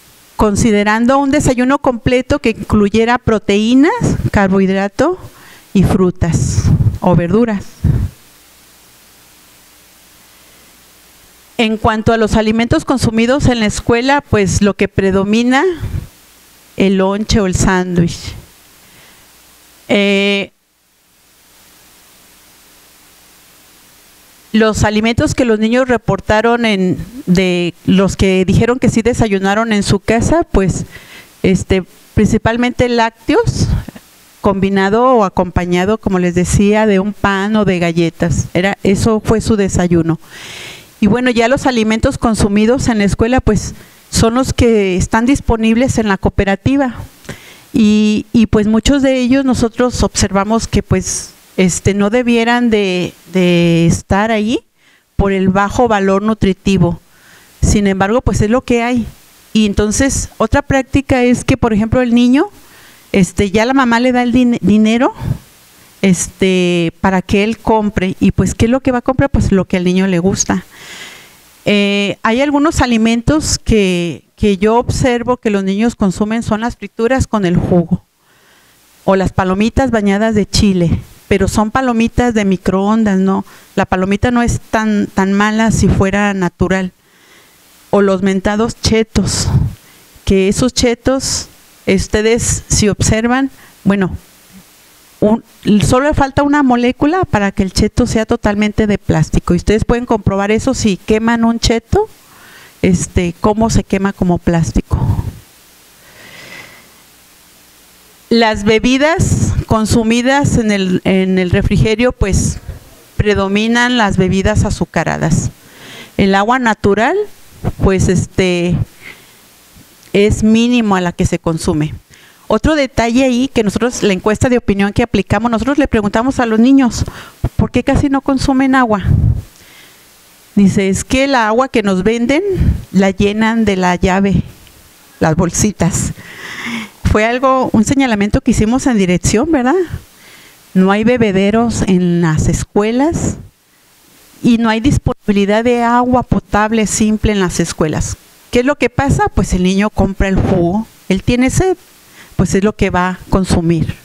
Speaker 2: considerando un desayuno completo que incluyera proteínas, carbohidrato y frutas o verduras. En cuanto a los alimentos consumidos en la escuela, pues lo que predomina, el lonche o el sándwich. Eh, los alimentos que los niños reportaron, en, de los que dijeron que sí desayunaron en su casa, pues este, principalmente lácteos, combinado o acompañado, como les decía, de un pan o de galletas. Era, eso fue su desayuno. Y bueno, ya los alimentos consumidos en la escuela, pues son los que están disponibles en la cooperativa. Y, y pues muchos de ellos nosotros observamos que pues este, no debieran de, de estar ahí por el bajo valor nutritivo. Sin embargo, pues es lo que hay. Y entonces, otra práctica es que, por ejemplo, el niño, este, ya la mamá le da el din dinero este, para que él compre. Y pues, ¿qué es lo que va a comprar? Pues lo que al niño le gusta. Eh, hay algunos alimentos que, que yo observo que los niños consumen, son las frituras con el jugo o las palomitas bañadas de chile, pero son palomitas de microondas, ¿no? La palomita no es tan, tan mala si fuera natural. O los mentados chetos, que esos chetos, ustedes si observan, bueno, un, solo le falta una molécula para que el cheto sea totalmente de plástico. Y ustedes pueden comprobar eso si queman un cheto, este, cómo se quema como plástico. Las bebidas consumidas en el, en el refrigerio, pues predominan las bebidas azucaradas. El agua natural, pues este, es mínimo a la que se consume. Otro detalle ahí, que nosotros, la encuesta de opinión que aplicamos, nosotros le preguntamos a los niños, ¿por qué casi no consumen agua? Dice, es que la agua que nos venden la llenan de la llave, las bolsitas. Fue algo, un señalamiento que hicimos en dirección, ¿verdad? No hay bebederos en las escuelas y no hay disponibilidad de agua potable simple en las escuelas. ¿Qué es lo que pasa? Pues el niño compra el jugo, él tiene sed, pues es lo que va a consumir.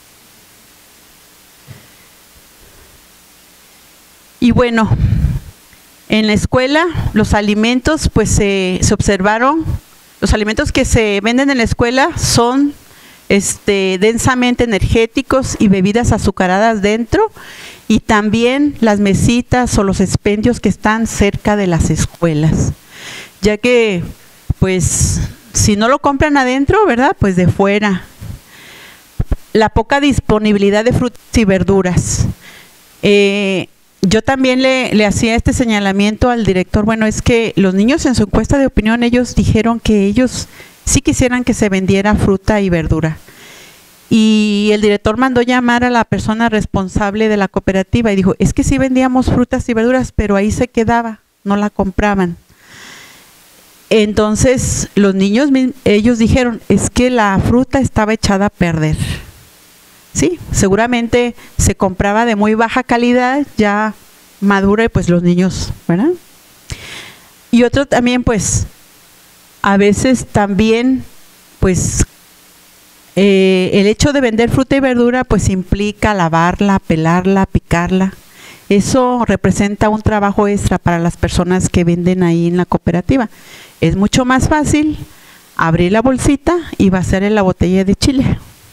Speaker 2: Y bueno, en la escuela los alimentos pues se, se observaron, los alimentos que se venden en la escuela son este, densamente energéticos y bebidas azucaradas dentro, y también las mesitas o los expendios que están cerca de las escuelas, ya que pues si no lo compran adentro, ¿verdad? Pues de fuera. La poca disponibilidad de frutas y verduras. Eh, yo también le, le hacía este señalamiento al director. Bueno, es que los niños en su encuesta de opinión, ellos dijeron que ellos sí quisieran que se vendiera fruta y verdura. Y el director mandó llamar a la persona responsable de la cooperativa y dijo, es que sí vendíamos frutas y verduras, pero ahí se quedaba, no la compraban. Entonces los niños, ellos dijeron, es que la fruta estaba echada a perder. Sí, seguramente se compraba de muy baja calidad, ya madura, y pues los niños, ¿verdad? Y otro también, pues, a veces también, pues, eh, el hecho de vender fruta y verdura, pues implica lavarla, pelarla, picarla. Eso representa un trabajo extra para las personas que venden ahí en la cooperativa. Es mucho más fácil abrir la bolsita y vaciar en la botella de chile.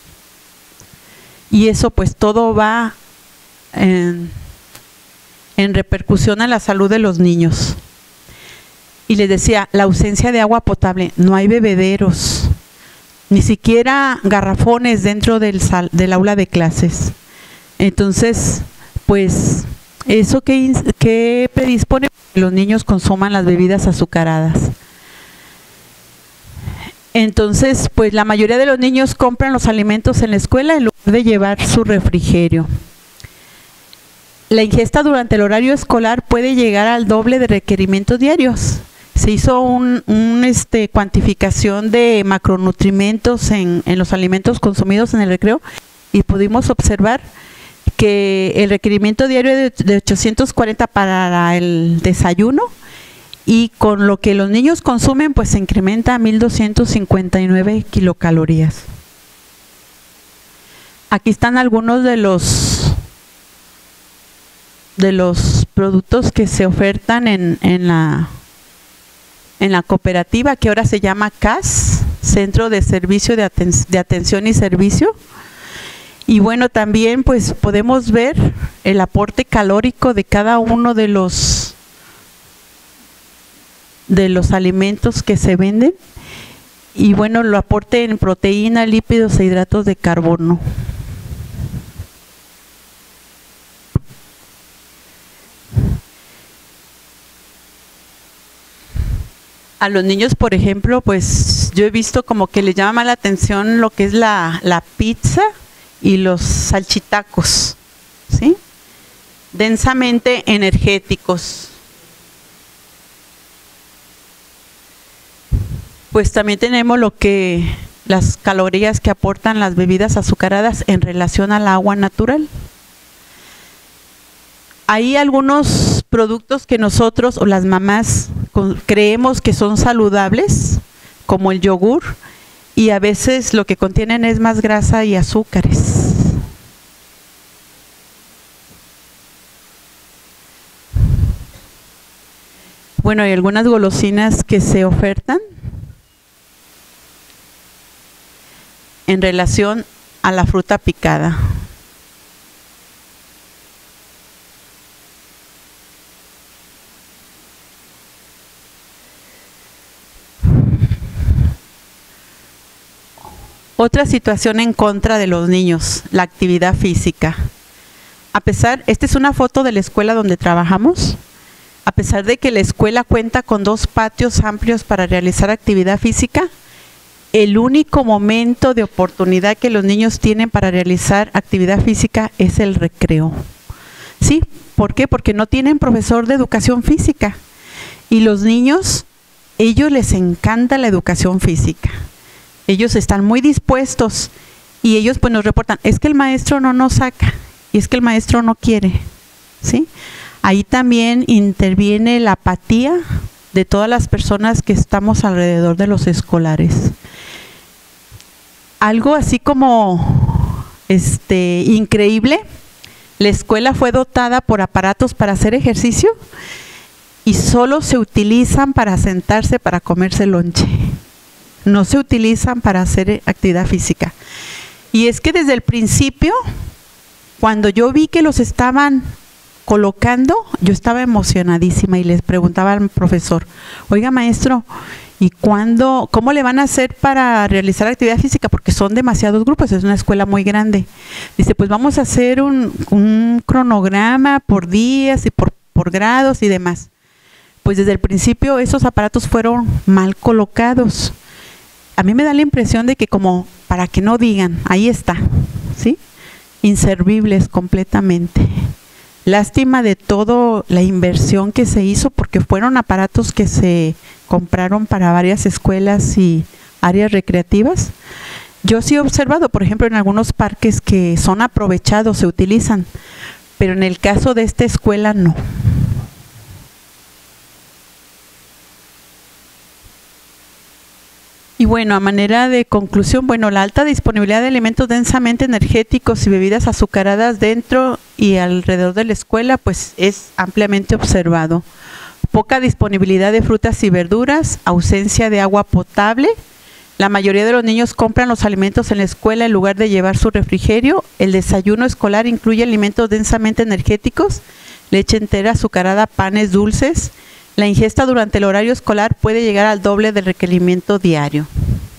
Speaker 2: Y eso pues todo va en, en repercusión a la salud de los niños. Y les decía, la ausencia de agua potable, no hay bebederos, ni siquiera garrafones dentro del, sal, del aula de clases. Entonces, pues eso que, que predispone que los niños consuman las bebidas azucaradas. Entonces, pues la mayoría de los niños compran los alimentos en la escuela en lugar de llevar su refrigerio. La ingesta durante el horario escolar puede llegar al doble de requerimientos diarios. Se hizo un, un este, cuantificación de macronutrientes en, en los alimentos consumidos en el recreo y pudimos observar que el requerimiento diario de, de ochocientos cuarenta para el desayuno, y con lo que los niños consumen pues se incrementa a mil doscientos cincuenta y nueve kilocalorías. Aquí están algunos de los de los productos que se ofertan en, en la en la cooperativa, que ahora se llama C A S, Centro de Servicio de, Aten de Atención y Servicio. Y bueno, también pues podemos ver el aporte calórico de cada uno de los de los alimentos que se venden. Y bueno, lo aporte en proteína, lípidos e hidratos de carbono. A los niños, por ejemplo, pues yo he visto como que les llama la atención lo que es la, la pizza y los salchitacos, ¿sí? Densamente energéticos. Pues también tenemos lo que las calorías que aportan las bebidas azucaradas en relación al agua natural. Hay algunos productos que nosotros o las mamás creemos que son saludables, como el yogur, y a veces lo que contienen es más grasa y azúcares. Bueno, hay algunas golosinas que se ofertan en relación a la fruta picada. Otra situación en contra de los niños, la actividad física. A pesar, esta es una foto de la escuela donde trabajamos. A pesar de que la escuela cuenta con dos patios amplios para realizar actividad física, el único momento de oportunidad que los niños tienen para realizar actividad física es el recreo. ¿Sí? ¿Por qué? Porque no tienen profesor de educación física. Y los niños, ellos les encanta la educación física. Ellos están muy dispuestos y ellos pues nos reportan, es que el maestro no nos saca y es que el maestro no quiere, ¿sí? Ahí también interviene la apatía de todas las personas que estamos alrededor de los escolares. Algo así como este increíble, la escuela fue dotada por aparatos para hacer ejercicio y solo se utilizan para sentarse para comerse lonche. No se utilizan para hacer actividad física. Y es que desde el principio, cuando yo vi que los estaban colocando, yo estaba emocionadísima y les preguntaba al profesor, oiga maestro, ¿y cuándo, cómo le van a hacer para realizar actividad física? Porque son demasiados grupos, es una escuela muy grande. Dice, pues vamos a hacer un, un cronograma por días y por, por grados y demás. Pues desde el principio esos aparatos fueron mal colocados. A mí me da la impresión de que como para que no digan, ahí está, ¿sí? Inservibles completamente. Lástima de toda la inversión que se hizo porque fueron aparatos que se compraron para varias escuelas y áreas recreativas. Yo sí he observado, por ejemplo, en algunos parques que son aprovechados, se utilizan, pero en el caso de esta escuela no. Y bueno, a manera de conclusión, bueno, la alta disponibilidad de alimentos densamente energéticos y bebidas azucaradas dentro y alrededor de la escuela, pues es ampliamente observado. Poca disponibilidad de frutas y verduras, ausencia de agua potable. La mayoría de los niños compran los alimentos en la escuela en lugar de llevar su refrigerio. El desayuno escolar incluye alimentos densamente energéticos, leche entera, azucarada, panes dulces. La ingesta durante el horario escolar puede llegar al doble del requerimiento diario.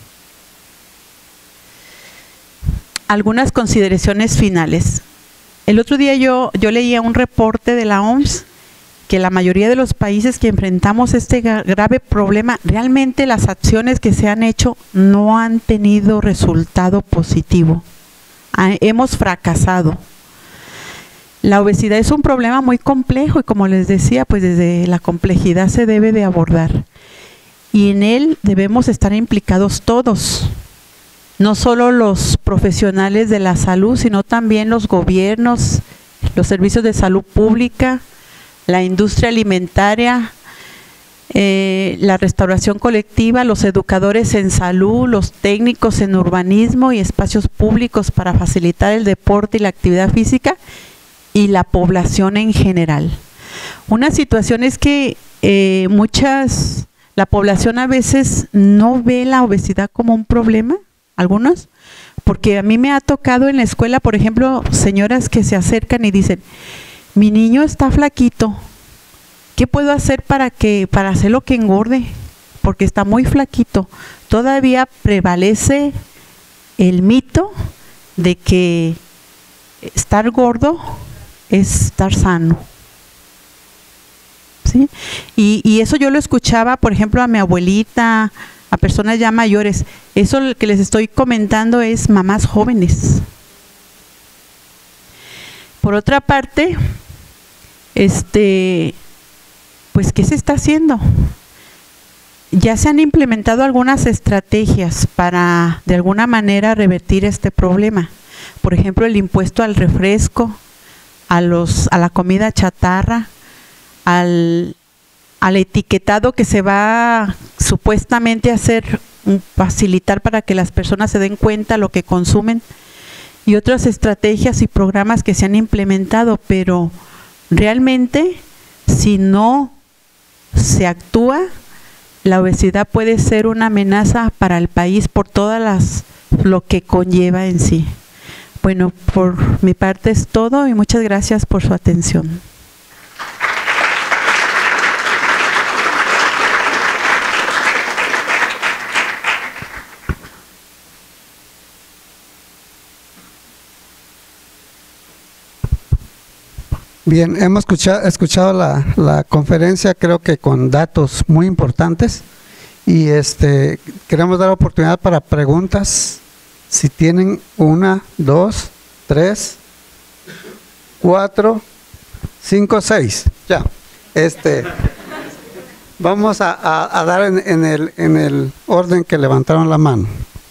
Speaker 2: Algunas consideraciones finales. El otro día yo, yo leía un reporte de la O M S que la mayoría de los países que enfrentamos este grave problema, realmente las acciones que se han hecho no han tenido resultado positivo. Hemos fracasado. La obesidad es un problema muy complejo y como les decía, pues desde la complejidad se debe de abordar. Y en él debemos estar implicados todos, no solo los profesionales de la salud, sino también los gobiernos, los servicios de salud pública, la industria alimentaria, eh, la restauración colectiva, los educadores en salud, los técnicos en urbanismo y espacios públicos para facilitar el deporte y la actividad física, y la población en general. Una situación es que eh, muchas, la población a veces no ve la obesidad como un problema, algunos, porque a mí me ha tocado en la escuela, por ejemplo, señoras que se acercan y dicen, mi niño está flaquito, ¿qué puedo hacer para que para hacerlo que engorde? Porque está muy flaquito. Todavía prevalece el mito de que estar gordo es estar sano. ¿Sí? Y, y eso yo lo escuchaba, por ejemplo, a mi abuelita, a personas ya mayores. Eso lo que les estoy comentando es mamás jóvenes. Por otra parte, este... pues ¿qué se está haciendo? Ya se han implementado algunas estrategias para de alguna manera revertir este problema. Por ejemplo, el impuesto al refresco, a los a la comida chatarra, al, al etiquetado que se va supuestamente a hacer, facilitar para que las personas se den cuenta lo que consumen, y otras estrategias y programas que se han implementado, pero realmente si no se actúa, la obesidad puede ser una amenaza para el país por todas las lo que conlleva en sí. Bueno, por mi parte es todo y muchas gracias por su atención.
Speaker 3: Bien, hemos escuchado, escuchado la, la conferencia, creo que con datos muy importantes, y este queremos dar oportunidad para preguntas. Si tienen una, dos, tres, cuatro, cinco, seis, ya. Este, vamos a, a, a dar en, en, el, en el orden que levantaron la mano.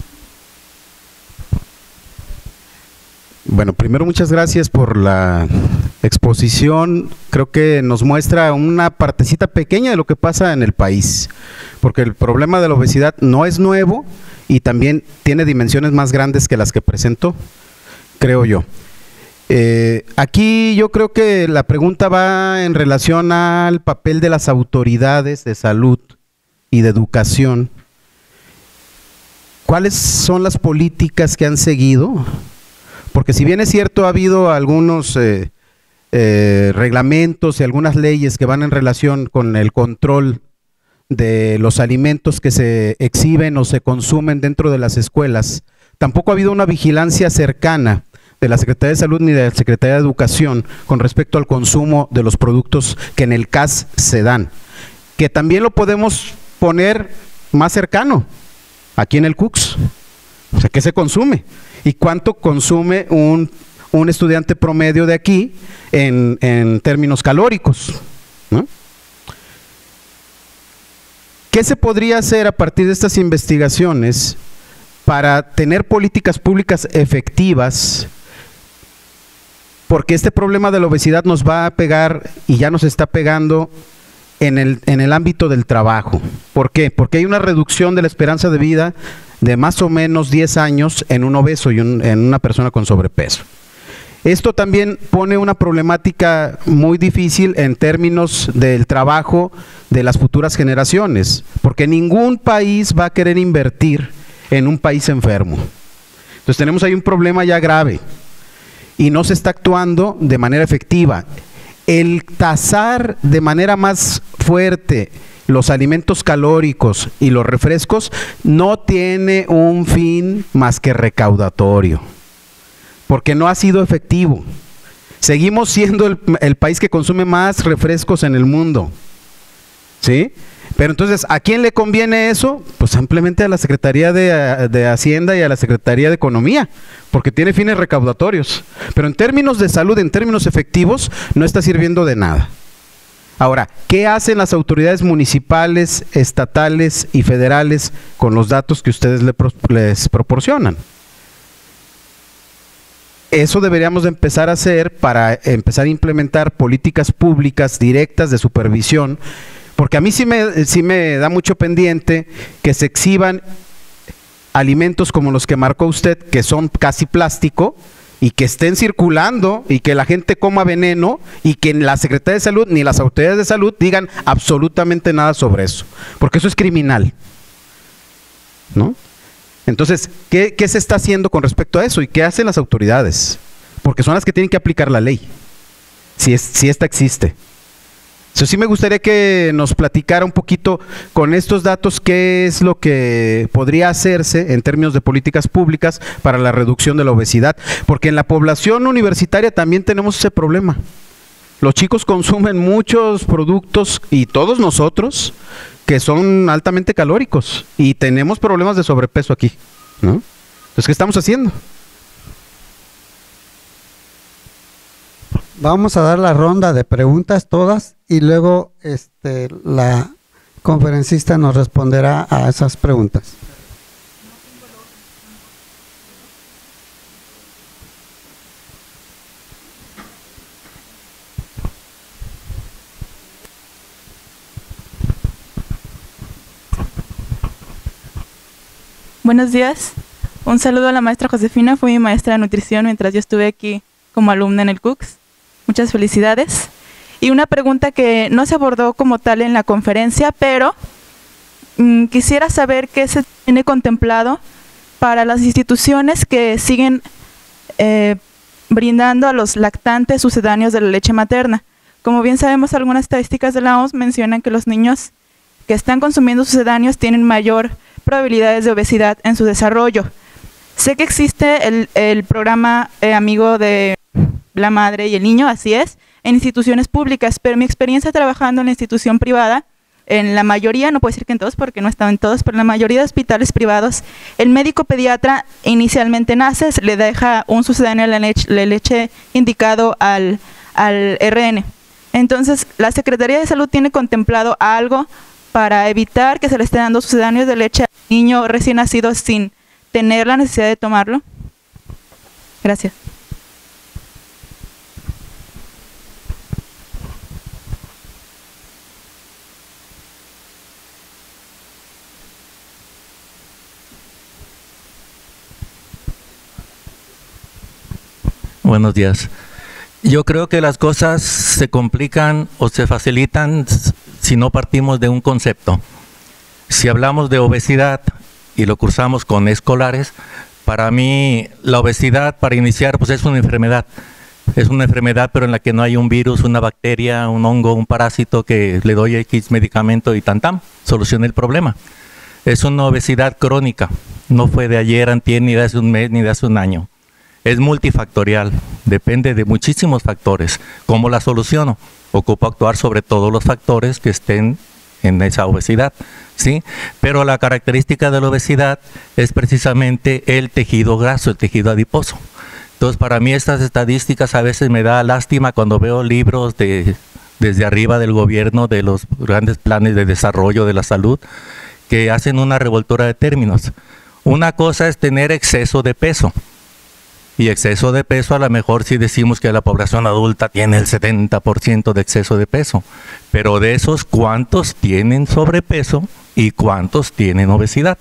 Speaker 4: Bueno, primero muchas gracias por la exposición. Creo que nos muestra una partecita pequeña de lo que pasa en el país, porque el problema de la obesidad no es nuevo y también tiene dimensiones más grandes que las que presentó, creo yo. Eh, aquí yo creo que la pregunta va en relación al papel de las autoridades de salud y de educación. ¿Cuáles son las políticas que han seguido? Porque si bien es cierto, ha habido algunos eh, eh, reglamentos y algunas leyes que van en relación con el control de los alimentos que se exhiben o se consumen dentro de las escuelas, tampoco ha habido una vigilancia cercana de la Secretaría de Salud ni de la Secretaría de Educación con respecto al consumo de los productos que en el C A S se dan, que también lo podemos poner más cercano, aquí en el C U C S. O sea, ¿qué se consume? ¿Y cuánto consume un, un estudiante promedio de aquí en, en términos calóricos? ¿No? ¿Qué se podría hacer a partir de estas investigaciones para tener políticas públicas efectivas? Porque este problema de la obesidad nos va a pegar y ya nos está pegando en el, en el ámbito del trabajo. ¿Por qué? Porque hay una reducción de la esperanza de vida de más o menos diez años en un obeso y un, en una persona con sobrepeso. Esto también pone una problemática muy difícil en términos del trabajo de las futuras generaciones, porque ningún país va a querer invertir en un país enfermo. Entonces tenemos ahí un problema ya grave y no se está actuando de manera efectiva. El tasar de manera más fuerte los alimentos calóricos y los refrescos no tiene un fin más que recaudatorio, porque no ha sido efectivo. Seguimos siendo el, el país que consume más refrescos en el mundo, ¿sí? Pero entonces, ¿a quién le conviene eso? Pues simplemente a la Secretaría de, de Hacienda y a la Secretaría de Economía, porque tiene fines recaudatorios. Pero en términos de salud, en términos efectivos, no está sirviendo de nada. Ahora, ¿qué hacen las autoridades municipales, estatales y federales con los datos que ustedes le pro, les proporcionan? Eso deberíamos de empezar a hacer para empezar a implementar políticas públicas directas de supervisión, Porque a mí sí me, sí me da mucho pendiente que se exhiban alimentos como los que marcó usted, que son casi plástico, y que estén circulando y que la gente coma veneno y que la Secretaría de Salud ni las autoridades de salud digan absolutamente nada sobre eso, porque eso es criminal, ¿no? Entonces, ¿qué, qué se está haciendo con respecto a eso y qué hacen las autoridades? Porque son las que tienen que aplicar la ley, si, es, si esta existe. Eso sí me gustaría que nos platicara un poquito con estos datos qué es lo que podría hacerse en términos de políticas públicas para la reducción de la obesidad, porque en la población universitaria también tenemos ese problema. Los chicos consumen muchos productos, y todos nosotros, que son altamente calóricos, y tenemos problemas de sobrepeso aquí, ¿no? Entonces, ¿qué estamos haciendo?
Speaker 3: Vamos a dar la ronda de preguntas todas y luego este, la conferencista nos responderá a esas preguntas.
Speaker 5: Buenos días. Un saludo a la maestra Josefina, fue mi maestra de nutrición mientras yo estuve aquí como alumna en el C U C S. Muchas felicidades. Y una pregunta que no se abordó como tal en la conferencia, pero mmm, quisiera saber qué se tiene contemplado para las instituciones que siguen eh, brindando a los lactantes sucedáneos de la leche materna. Como bien sabemos, algunas estadísticas de la O M S mencionan que los niños que están consumiendo sucedáneos tienen mayor probabilidades de obesidad en su desarrollo. Sé que existe el, el programa eh, Amigo de la Madre y el Niño, así es, en instituciones públicas, pero mi experiencia trabajando en la institución privada, en la mayoría, no puedo decir que en todos porque no he estado en todos, pero en la mayoría de hospitales privados, el médico pediatra inicialmente nace, le deja un sucedáneo de la leche, la leche indicado al, al R N. Entonces, la Secretaría de Salud tiene contemplado algo para evitar que se le esté dando sucedáneos de leche al niño recién nacido sin tener la necesidad de tomarlo. Gracias.
Speaker 6: Buenos días. Yo creo que las cosas se complican o se facilitan si no partimos de un concepto. Si hablamos de obesidad y lo cruzamos con escolares, para mí la obesidad, para iniciar, pues es una enfermedad. Es una enfermedad, pero en la que no hay un virus, una bacteria, un hongo, un parásito que le doy X medicamento y tan tan, soluciona el problema. Es una obesidad crónica, no fue de ayer, antier, ni de hace un mes, ni de hace un año. Es multifactorial, depende de muchísimos factores. ¿Cómo la soluciono? Ocupo actuar sobre todos los factores que estén en esa obesidad, ¿sí? Pero la característica de la obesidad es precisamente el tejido graso, el tejido adiposo. Entonces, para mí estas estadísticas a veces me da lástima cuando veo libros de, desde arriba del gobierno, de los grandes planes de desarrollo de la salud, que hacen una revoltura de términos. Una cosa es tener exceso de peso. Y exceso de peso, a lo mejor si decimos que la población adulta tiene el setenta por ciento de exceso de peso, pero de esos, ¿cuántos tienen sobrepeso y cuántos tienen obesidad?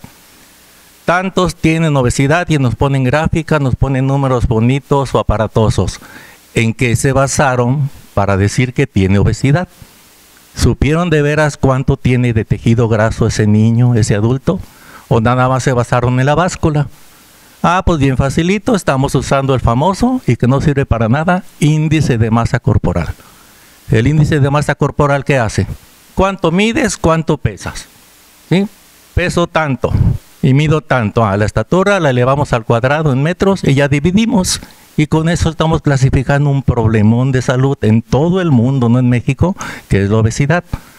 Speaker 6: Tantos tienen obesidad y nos ponen gráficas, nos ponen números bonitos o aparatosos. ¿En qué se basaron para decir que tiene obesidad? ¿Supieron de veras cuánto tiene de tejido graso ese niño, ese adulto? ¿O nada más se basaron en la báscula? Ah, pues bien facilito, estamos usando el famoso y que no sirve para nada, índice de masa corporal. El índice de masa corporal, ¿qué hace? ¿Cuánto mides? ¿Cuánto pesas? ¿Sí? Peso tanto y mido tanto. A la estatura la elevamos al cuadrado en metros y ya dividimos. Y con eso estamos clasificando un problemón de salud en todo el mundo, no en México, que es la obesidad.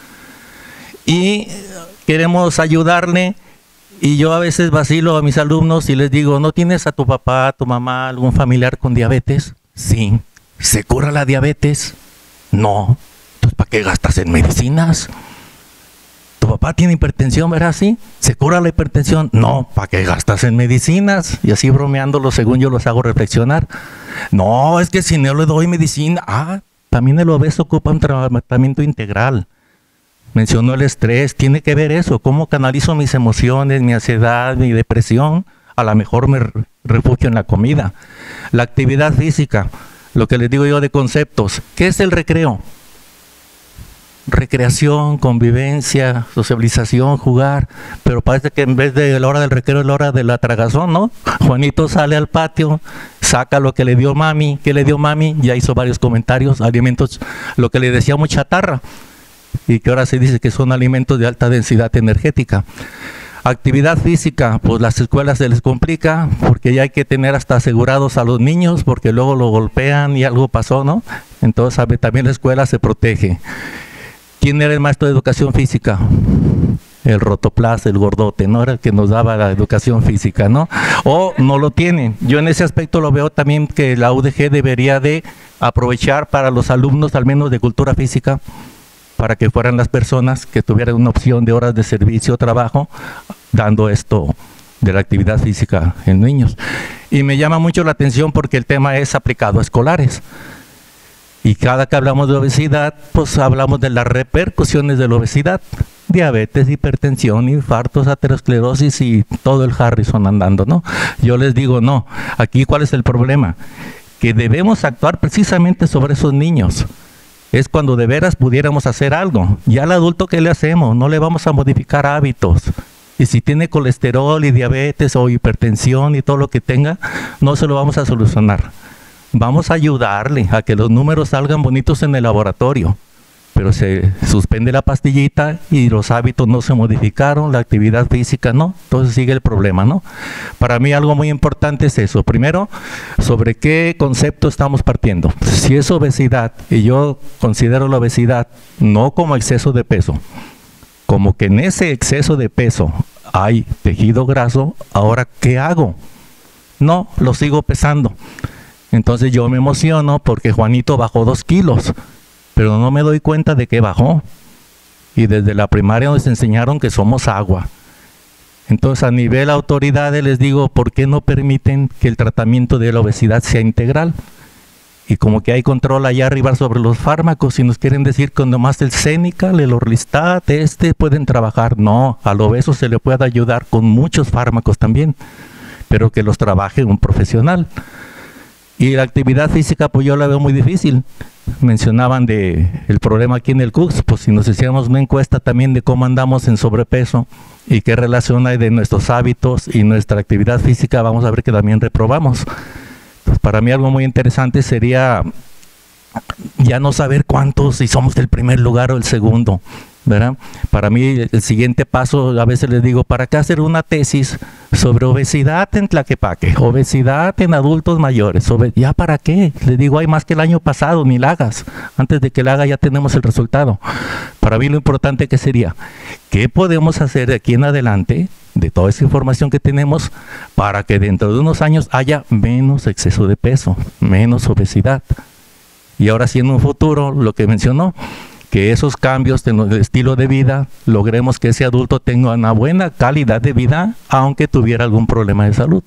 Speaker 6: Y queremos ayudarle. Y yo a veces vacilo a mis alumnos y les digo, ¿no tienes a tu papá, a tu mamá, algún familiar con diabetes? Sí. ¿Se cura la diabetes? No. Entonces, ¿para qué gastas en medicinas? ¿Tu papá tiene hipertensión, verdad? Sí. ¿Se cura la hipertensión? No. ¿Para qué gastas en medicinas? Y así bromeándolo, según yo los hago reflexionar. No, es que si no le doy medicina, ah, también el obeso ocupa un tratamiento integral. mencionó el estrés, tiene que ver eso, cómo canalizo mis emociones, mi ansiedad, mi depresión, a lo mejor me refugio en la comida. La actividad física, lo que les digo yo de conceptos, ¿qué es el recreo? Recreación, convivencia, socialización, jugar, pero parece que en vez de la hora del recreo es la hora de la tragazón, ¿no? Juanito sale al patio, saca lo que le dio mami, ¿qué le dio mami? Ya hizo varios comentarios, alimentos, lo que le decíamos chatarra, y que ahora se dice que son alimentos de alta densidad energética. Actividad física, pues las escuelas se les complica, porque ya hay que tener hasta asegurados a los niños, porque luego lo golpean y algo pasó, ¿no? Entonces, sabe, también la escuela se protege. ¿Quién era el maestro de educación física? El rotoplas, el gordote, ¿no? Era el que nos daba la educación física, ¿no? O no lo tienen. Yo en ese aspecto lo veo también que la U D G debería de aprovechar para los alumnos, al menos de cultura física, para que fueran las personas que tuvieran una opción de horas de servicio o trabajo, dando esto de la actividad física en niños. Y me llama mucho la atención porque el tema es aplicado a escolares. Y cada que hablamos de obesidad, pues hablamos de las repercusiones de la obesidad. Diabetes, hipertensión, infartos, aterosclerosis y todo el Harrison andando, ¿no? Yo les digo, no, aquí ¿cuál es el problema? Que debemos actuar precisamente sobre esos niños. Es cuando de veras pudiéramos hacer algo. Ya al adulto, ¿qué le hacemos? No le vamos a modificar hábitos. Y si tiene colesterol y diabetes o hipertensión y todo lo que tenga, no se lo vamos a solucionar. Vamos a ayudarle a que los números salgan bonitos en el laboratorio, pero se suspende la pastillita y los hábitos no se modificaron, la actividad física no, entonces sigue el problema, ¿no? Para mí algo muy importante es eso. Primero, sobre qué concepto estamos partiendo. Si es obesidad, y yo considero la obesidad no como exceso de peso, como que en ese exceso de peso hay tejido graso, ahora ¿qué hago? No, lo sigo pesando. Entonces yo me emociono porque Juanito bajó dos kilos, pero no me doy cuenta de que bajó. Y desde la primaria nos enseñaron que somos agua. Entonces a nivel autoridades les digo, ¿por qué no permiten que el tratamiento de la obesidad sea integral? Y como que hay control allá arriba sobre los fármacos y nos quieren decir que nomás el Xenical, el Orlistat, este pueden trabajar. No, al obeso se le puede ayudar con muchos fármacos también, pero que los trabaje un profesional. Y la actividad física, pues yo la veo muy difícil. Mencionaban de el problema aquí en el C U C S, pues si nos hiciéramos una encuesta también de cómo andamos en sobrepeso y qué relación hay de nuestros hábitos y nuestra actividad física, vamos a ver que también reprobamos. Entonces, para mí algo muy interesante sería ya no saber cuántos, si somos del primer lugar o el segundo, ¿verdad? Para mí el siguiente paso, a veces les digo, ¿para qué hacer una tesis sobre obesidad en Tlaquepaque, obesidad en adultos mayores? Obe ¿Ya para qué? Les digo, hay más que el año pasado, ni la hagas. Antes de que la haga ya tenemos el resultado. Para mí lo importante que sería, ¿qué podemos hacer de aquí en adelante, de toda esa información que tenemos, para que dentro de unos años haya menos exceso de peso, menos obesidad? Y ahora sí en un futuro, lo que mencionó, que esos cambios en el estilo de vida, logremos que ese adulto tenga una buena calidad de vida, aunque tuviera algún problema de salud.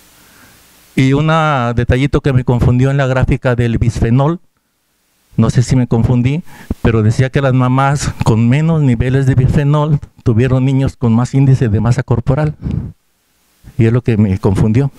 Speaker 6: Y un detallito que me confundió en la gráfica del bisfenol, no sé si me confundí, pero decía que las mamás con menos niveles de bisfenol tuvieron niños con más índice de masa corporal. Y es lo que me confundió.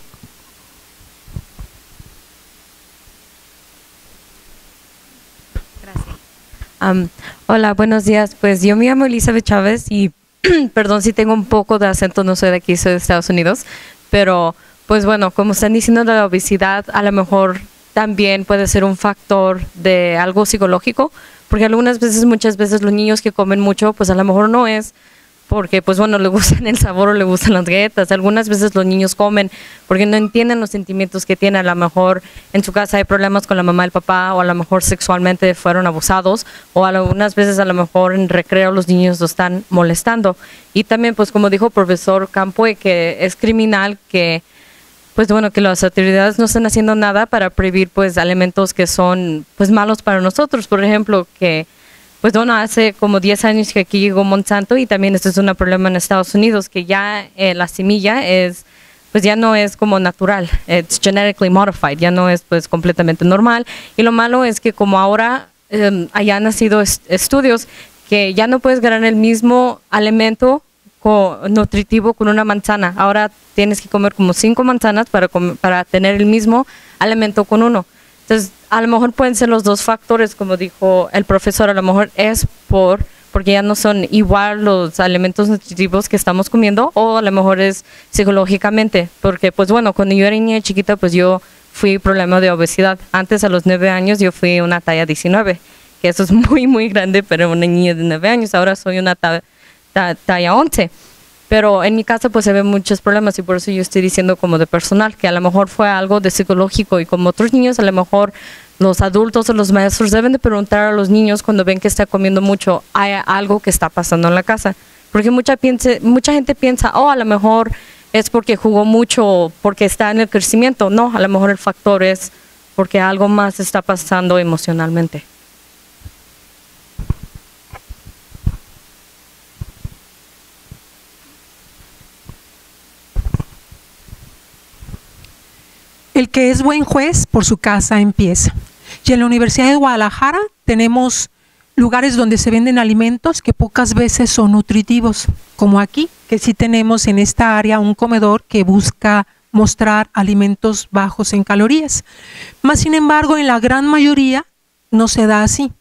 Speaker 7: Um, hola, buenos días. Pues yo me llamo Elizabeth Chávez y perdón si tengo un poco de acento, no soy de aquí, soy de Estados Unidos, pero pues bueno, como están diciendo de la obesidad, a lo mejor también puede ser un factor de algo psicológico, porque algunas veces, muchas veces los niños que comen mucho, pues a lo mejor no es porque pues bueno, le gustan el sabor o le gustan las galletas. Algunas veces los niños comen porque no entienden los sentimientos que tienen. A lo mejor en su casa hay problemas con la mamá y el papá, o a lo mejor sexualmente fueron abusados, o algunas veces a lo mejor en recreo los niños lo están molestando. Y también pues como dijo el profesor Campoy, que es criminal que pues bueno, que las autoridades no están haciendo nada para prohibir pues alimentos que son pues malos para nosotros. Por ejemplo, que pues bueno, hace como diez años que aquí llegó Monsanto, y también esto es un problema en Estados Unidos, que ya eh, la semilla es, pues ya no es como natural, it's genetically modified, ya no es pues completamente normal. Y lo malo es que como ahora eh, hayan nacido est estudios que ya no puedes ganar el mismo alimento nutritivo con una manzana. Ahora tienes que comer como cinco manzanas para, comer, para tener el mismo alimento con uno. Entonces, a lo mejor pueden ser los dos factores, como dijo el profesor, a lo mejor es por porque ya no son igual los alimentos nutritivos que estamos comiendo, o a lo mejor es psicológicamente, porque pues bueno, cuando yo era niña chiquita, pues yo fui problema de obesidad. Antes, a los nueve años, yo fui una talla diecinueve, que eso es muy, muy grande, pero una niña de nueve años, ahora soy una talla talla once, pero en mi casa pues se ven muchos problemas y por eso yo estoy diciendo como de personal, que a lo mejor fue algo de psicológico y como otros niños, a lo mejor los adultos o los maestros deben de preguntar a los niños cuando ven que está comiendo mucho, hay algo que está pasando en la casa, porque mucha, piense, mucha gente piensa, oh, a lo mejor es porque jugó mucho, porque está en el crecimiento. No, a lo mejor el factor es porque algo más está pasando emocionalmente.
Speaker 8: El que es buen juez por su casa empieza. Y en la Universidad de Guadalajara tenemos lugares donde se venden alimentos que pocas veces son nutritivos, como aquí, que sí tenemos en esta área un comedor que busca mostrar alimentos bajos en calorías. Más sin embargo, en la gran mayoría no se da así.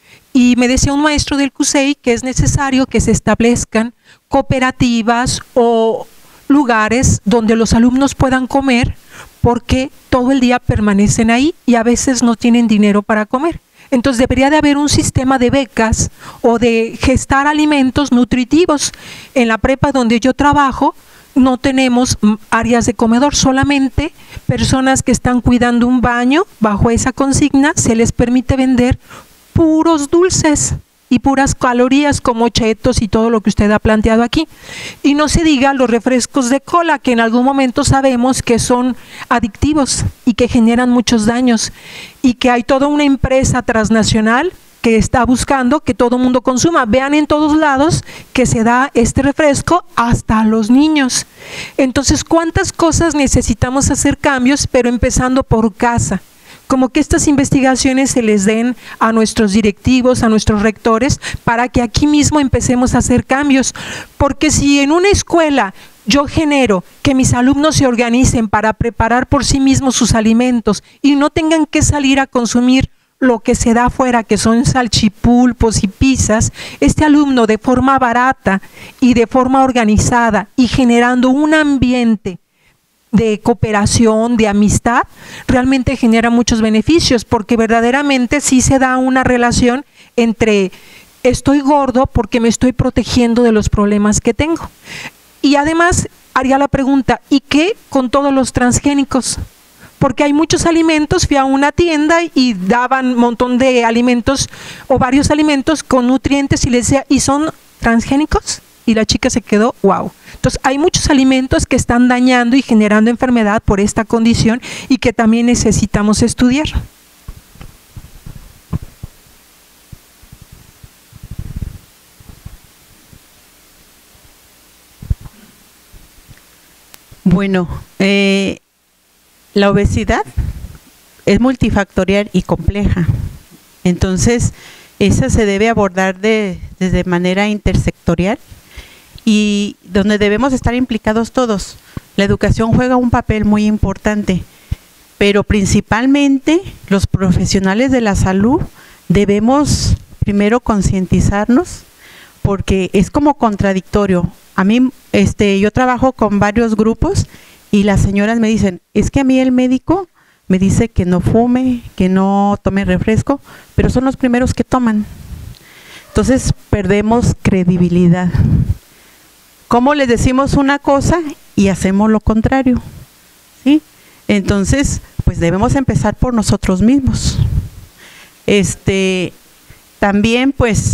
Speaker 8: Y me decía un maestro del C U S E I que es necesario que se establezcan cooperativas o lugares donde los alumnos puedan comer, porque todo el día permanecen ahí y a veces no tienen dinero para comer. Entonces debería de haber un sistema de becas o de gestar alimentos nutritivos. En la prepa donde yo trabajo no tenemos áreas de comedor, solamente personas que están cuidando un baño, bajo esa consigna se les permite vender puros dulces y puras calorías como chetos y todo lo que usted ha planteado aquí. Y no se diga los refrescos de cola, que en algún momento sabemos que son adictivos y que generan muchos daños, y que hay toda una empresa transnacional que está buscando que todo el mundo consuma. Vean en todos lados que se da este refresco hasta a los niños. Entonces, ¿cuántas cosas necesitamos hacer cambios, pero empezando por casa? Como que estas investigaciones se les den a nuestros directivos, a nuestros rectores, para que aquí mismo empecemos a hacer cambios. Porque si en una escuela yo genero que mis alumnos se organicen para preparar por sí mismos sus alimentos y no tengan que salir a consumir lo que se da afuera, que son salchipulpos y pizzas, este alumno de forma barata y de forma organizada y generando un ambiente de cooperación, de amistad, realmente genera muchos beneficios, porque verdaderamente sí se da una relación entre estoy gordo porque me estoy protegiendo de los problemas que tengo. Y además haría la pregunta, ¿y qué con todos los transgénicos? Porque hay muchos alimentos, fui a una tienda y daban un montón de alimentos o varios alimentos con nutrientes y les decía, ¿y son transgénicos? Y la chica se quedó, wow. Entonces hay muchos alimentos que están dañando y generando enfermedad por esta condición y que también necesitamos estudiar.
Speaker 2: Bueno, eh, la obesidad es multifactorial y compleja. Entonces, esa se debe abordar de, de manera intersectorial, y donde debemos estar implicados todos. La educación juega un papel muy importante, pero principalmente los profesionales de la salud debemos primero concientizarnos, porque es como contradictorio. A mí, este, yo trabajo con varios grupos y las señoras me dicen, es que a mí el médico me dice que no fume, que no tome refresco, pero son los primeros que toman. Entonces perdemos credibilidad. ¿Cómo les decimos una cosa y hacemos lo contrario? ¿Sí? Entonces, pues debemos empezar por nosotros mismos. Este, también, pues,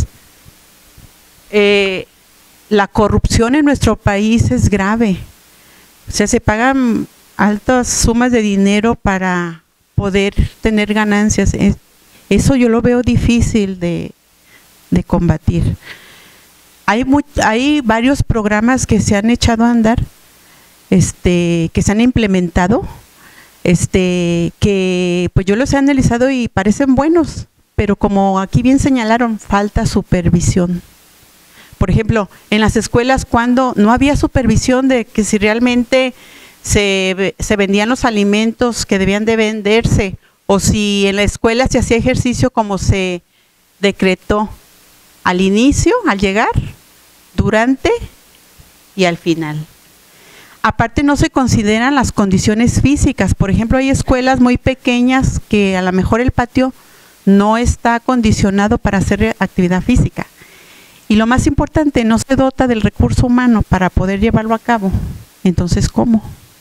Speaker 2: eh, la corrupción en nuestro país es grave. O sea, se pagan altas sumas de dinero para poder tener ganancias. Eso yo lo veo difícil de, de combatir. Hay, muy, hay varios programas que se han echado a andar, este, que se han implementado, este, que pues yo los he analizado y parecen buenos, pero como aquí bien señalaron, falta supervisión. Por ejemplo, en las escuelas, cuando no había supervisión de que si realmente se, se vendían los alimentos que debían de venderse, o si en la escuela se hacía ejercicio como se decretó al inicio, al llegar, durante y al final. Aparte no se consideran las condiciones físicas. Por ejemplo, hay escuelas muy pequeñas que a lo mejor el patio no está acondicionado para hacer actividad física. Y lo más importante, no se dota del recurso humano para poder llevarlo a cabo. Entonces, ¿cómo?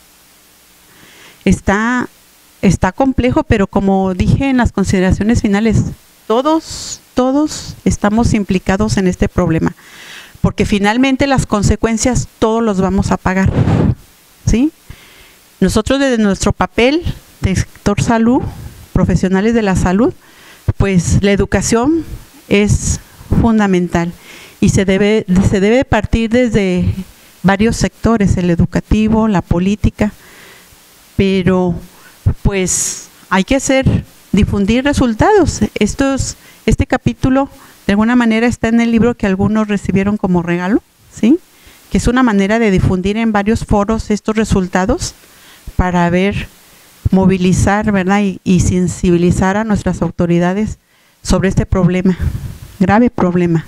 Speaker 2: Está, está complejo, pero como dije en las consideraciones finales, todos, todos estamos implicados en este problema. Porque finalmente las consecuencias todos los vamos a pagar, ¿sí? Nosotros desde nuestro papel de sector salud, profesionales de la salud, pues la educación es fundamental y se debe, se debe partir desde varios sectores, el educativo, la política, pero pues hay que hacer, difundir resultados. Estos, este capítulo de alguna manera está en el libro que algunos recibieron como regalo, ¿sí? Que es una manera de difundir en varios foros estos resultados para ver, movilizar, ¿verdad? Y, y sensibilizar a nuestras autoridades sobre este problema, grave problema.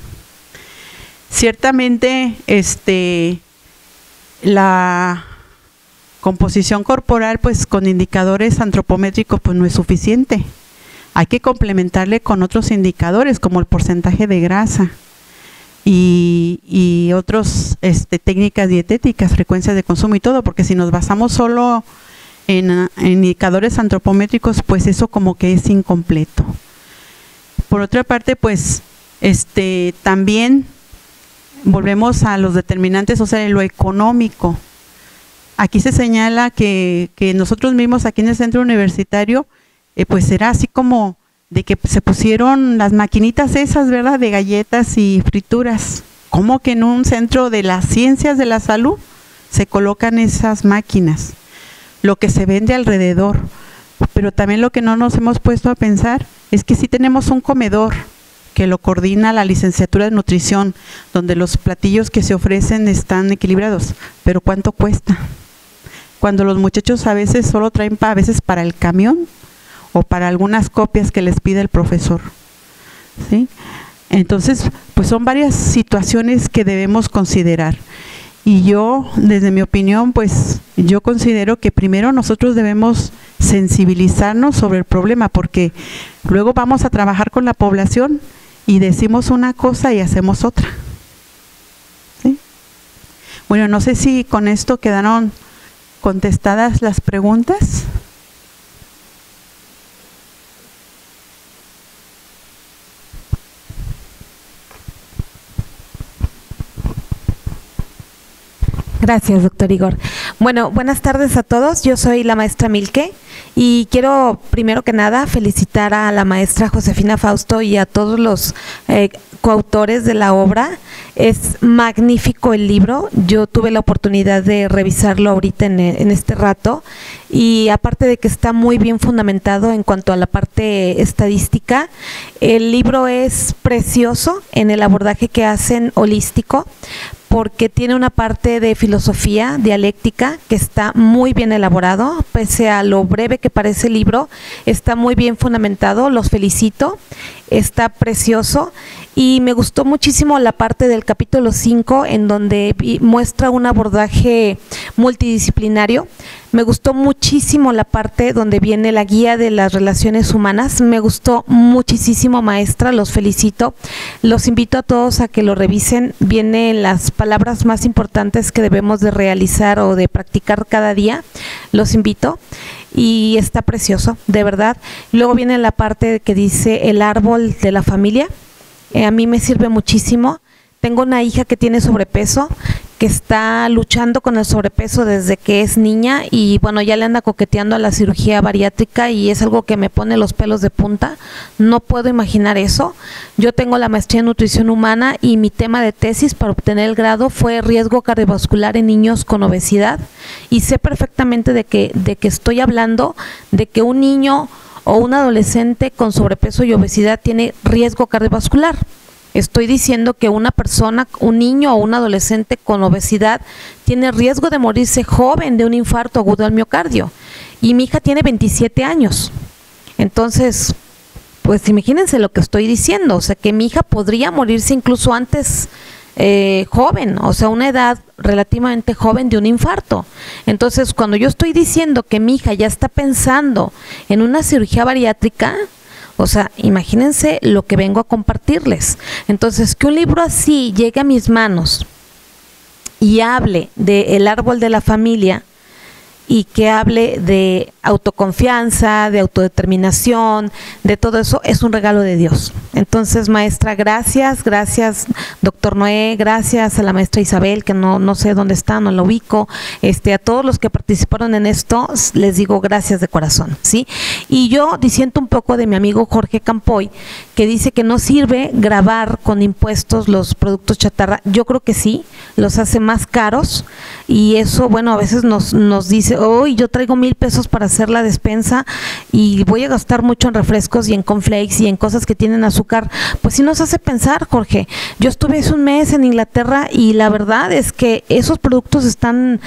Speaker 2: Ciertamente, este, la composición corporal, pues con indicadores antropométricos, pues no es suficiente. Hay que complementarle con otros indicadores como el porcentaje de grasa y, y otras este, técnicas dietéticas, frecuencias de consumo y todo, porque si nos basamos solo en, en indicadores antropométricos, pues eso como que es incompleto. Por otra parte, pues este, también volvemos a los determinantes, o sea, lo económico. Aquí se señala que, que nosotros mismos aquí en el centro universitario, Eh, pues será así como de que se pusieron las maquinitas esas, ¿verdad?, de galletas y frituras. ¿Cómo que en un centro de las ciencias de la salud se colocan esas máquinas? Lo que se vende alrededor. Pero también lo que no nos hemos puesto a pensar es que sí tenemos un comedor que lo coordina la licenciatura de nutrición, donde los platillos que se ofrecen están equilibrados. Pero ¿cuánto cuesta? Cuando los muchachos a veces solo traen pa, a veces para el camión, o para algunas copias que les pide el profesor, ¿sí? Entonces, pues son varias situaciones que debemos considerar. Y yo, desde mi opinión, pues yo considero que primero nosotros debemos sensibilizarnos sobre el problema, porque luego vamos a trabajar con la población y decimos una cosa y hacemos otra, ¿sí? Bueno, no sé si con esto quedaron contestadas las preguntas.
Speaker 9: Gracias, doctor Igor. Bueno, buenas tardes a todos. Yo soy la maestra Milke y quiero, primero que nada, felicitar a la maestra Josefina Fausto y a todos los eh, coautores de la obra. Es magnífico el libro. Yo tuve la oportunidad de revisarlo ahorita en, en este rato y aparte de que está muy bien fundamentado en cuanto a la parte estadística, el libro es precioso en el abordaje que hacen holístico, porque tiene una parte de filosofía dialéctica que está muy bien elaborado, pese a lo breve que parece el libro, está muy bien fundamentado, los felicito, está precioso y me gustó muchísimo la parte del capítulo cinco en donde muestra un abordaje multidisciplinario. Me gustó muchísimo la parte donde viene la guía de las relaciones humanas, me gustó muchísimo, maestra, los felicito, los invito a todos a que lo revisen, vienen las palabras más importantes que debemos de realizar o de practicar cada día, los invito y está precioso, de verdad. Luego viene la parte que dice el árbol de la familia, eh, a mí me sirve muchísimo. Tengo una hija que tiene sobrepeso, que está luchando con el sobrepeso desde que es niña y bueno, ya le anda coqueteando a la cirugía bariátrica y es algo que me pone los pelos de punta. No puedo imaginar eso. Yo tengo la maestría en nutrición humana y mi tema de tesis para obtener el grado fue riesgo cardiovascular en niños con obesidad y sé perfectamente de que, de que estoy hablando de que un niño o un adolescente con sobrepeso y obesidad tiene riesgo cardiovascular. Estoy diciendo que una persona, un niño o un adolescente con obesidad tiene riesgo de morirse joven de un infarto agudo al miocardio. Y mi hija tiene veintisiete años. Entonces, pues imagínense lo que estoy diciendo, o sea que mi hija podría morirse incluso antes eh, joven, o sea una edad relativamente joven de un infarto. Entonces cuando yo estoy diciendo que mi hija ya está pensando en una cirugía bariátrica, o sea, imagínense lo que vengo a compartirles. Entonces que un libro así llegue a mis manos y hable del árbol de la familia, y que hable de autoconfianza, de autodeterminación, de todo eso, es un regalo de Dios. Entonces, maestra, gracias, gracias, doctor Noé, gracias a la maestra Isabel, que no, no sé dónde está, no la ubico, este, a todos los que participaron en esto, les digo gracias de corazón, ¿sí? Y yo disiento un poco de mi amigo Jorge Campoy, que dice que no sirve grabar con impuestos los productos chatarra. Yo creo que sí, los hace más caros, y eso, bueno, a veces nos, nos dice, hoy yo traigo mil pesos para hacer la despensa y voy a gastar mucho en refrescos y en cornflakes y en cosas que tienen azúcar. Pues sí nos hace pensar, Jorge. Yo estuve hace un mes en Inglaterra y la verdad es que esos productos están,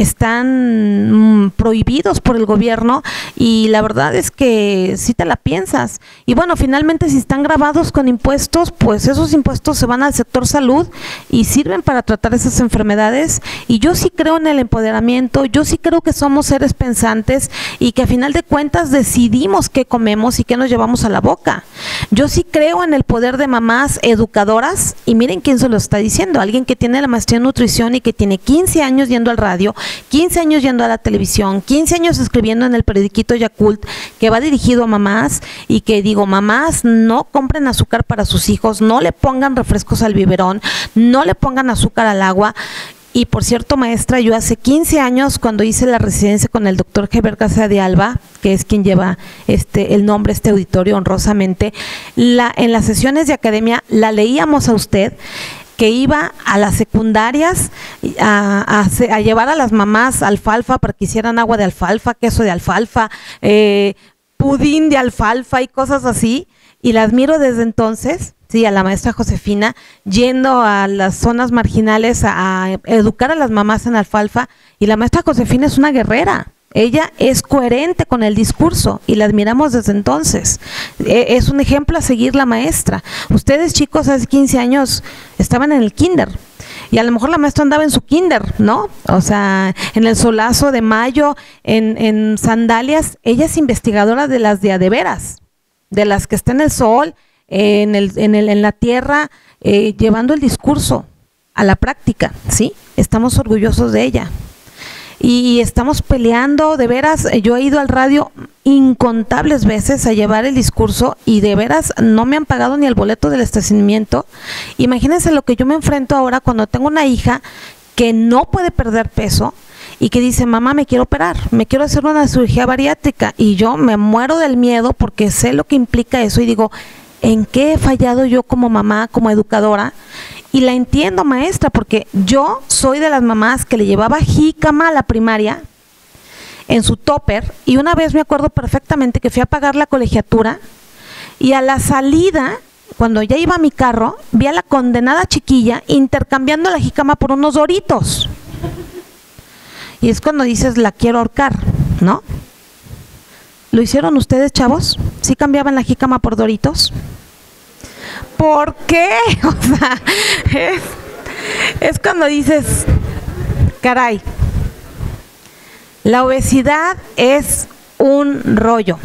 Speaker 9: están mmm, prohibidos por el gobierno, y la verdad es que sí te la piensas. Y bueno, finalmente si están grabados con impuestos, pues esos impuestos se van al sector salud y sirven para tratar esas enfermedades. Y yo sí creo en el empoderamiento, yo sí creo que son somos seres pensantes y que a final de cuentas decidimos qué comemos y qué nos llevamos a la boca. Yo sí creo en el poder de mamás educadoras, y miren quién se lo está diciendo, alguien que tiene la maestría en nutrición y que tiene quince años yendo al radio, quince años yendo a la televisión, quince años escribiendo en el periodiquito Yakult, que va dirigido a mamás, y que digo, mamás, no compren azúcar para sus hijos, no le pongan refrescos al biberón, no le pongan azúcar al agua. Y por cierto, maestra, yo hace quince años, cuando hice la residencia con el doctor Heber García de Alba, que es quien lleva este el nombre este auditorio honrosamente, la, en las sesiones de academia la leíamos a usted, que iba a las secundarias a, a, a llevar a las mamás alfalfa para que hicieran agua de alfalfa, queso de alfalfa, eh, pudín de alfalfa y cosas así, y las miro desde entonces. Sí, a la maestra Josefina, yendo a las zonas marginales a, a educar a las mamás en alfalfa, y la maestra Josefina es una guerrera, ella es coherente con el discurso y la admiramos desde entonces. E, es un ejemplo a seguir la maestra. Ustedes, chicos, hace quince años estaban en el kinder, y a lo mejor la maestra andaba en su kinder, ¿no? O sea, en el solazo de mayo, en, en sandalias. Ella es investigadora de las de a de veras, de las que está en el sol, En, el, en, el, en la tierra, eh, llevando el discurso a la práctica, ¿sí? Estamos orgullosos de ella. Y estamos peleando, de veras, yo he ido al radio incontables veces a llevar el discurso, y de veras no me han pagado ni el boleto del estacionamiento. Imagínense lo que yo me enfrento ahora cuando tengo una hija que no puede perder peso, y que dice, mamá, me quiero operar, me quiero hacer una cirugía bariátrica, y yo me muero del miedo porque sé lo que implica eso, y digo, ¿en qué he fallado yo como mamá, como educadora? Y la entiendo, maestra, porque yo soy de las mamás que le llevaba jícama a la primaria en su topper, y una vez me acuerdo perfectamente que fui a pagar la colegiatura, y a la salida, cuando ya iba a mi carro, vi a la condenada chiquilla intercambiando la jícama por unos Doritos. Y es cuando dices, la quiero ahorcar, ¿no? ¿Lo hicieron ustedes, chavos? ¿Sí cambiaban la jícama por Doritos? ¿Por qué? O sea, es, es cuando dices, caray, la obesidad es un rollo.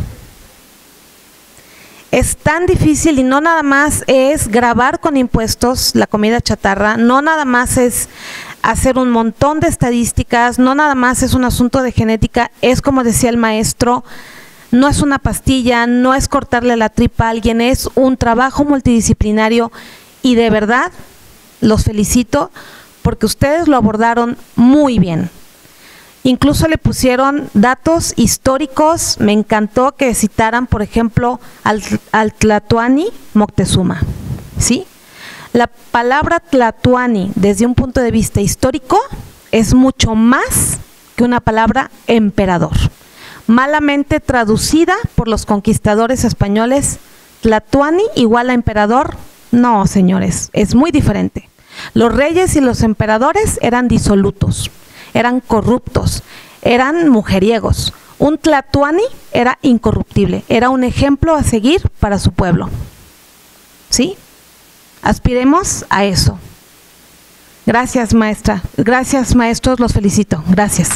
Speaker 9: Es tan difícil, y no nada más es grabar con impuestos la comida chatarra, no nada más es hacer un montón de estadísticas, no nada más es un asunto de genética, es como decía el maestro, no es una pastilla, no es cortarle la tripa a alguien, es un trabajo multidisciplinario, y de verdad los felicito porque ustedes lo abordaron muy bien. Incluso le pusieron datos históricos, me encantó que citaran, por ejemplo, al, al Tlatoani Moctezuma, ¿sí? La palabra Tlatoani, desde un punto de vista histórico, es mucho más que una palabra emperador. malamente traducida por los conquistadores españoles. Tlatoani igual a emperador. No, señores, es muy diferente. Los reyes y los emperadores eran disolutos, eran corruptos, eran mujeriegos. Un Tlatoani era incorruptible, era un ejemplo a seguir para su pueblo. ¿Sí? Aspiremos a eso. Gracias, maestra. Gracias, maestros, los felicito. Gracias.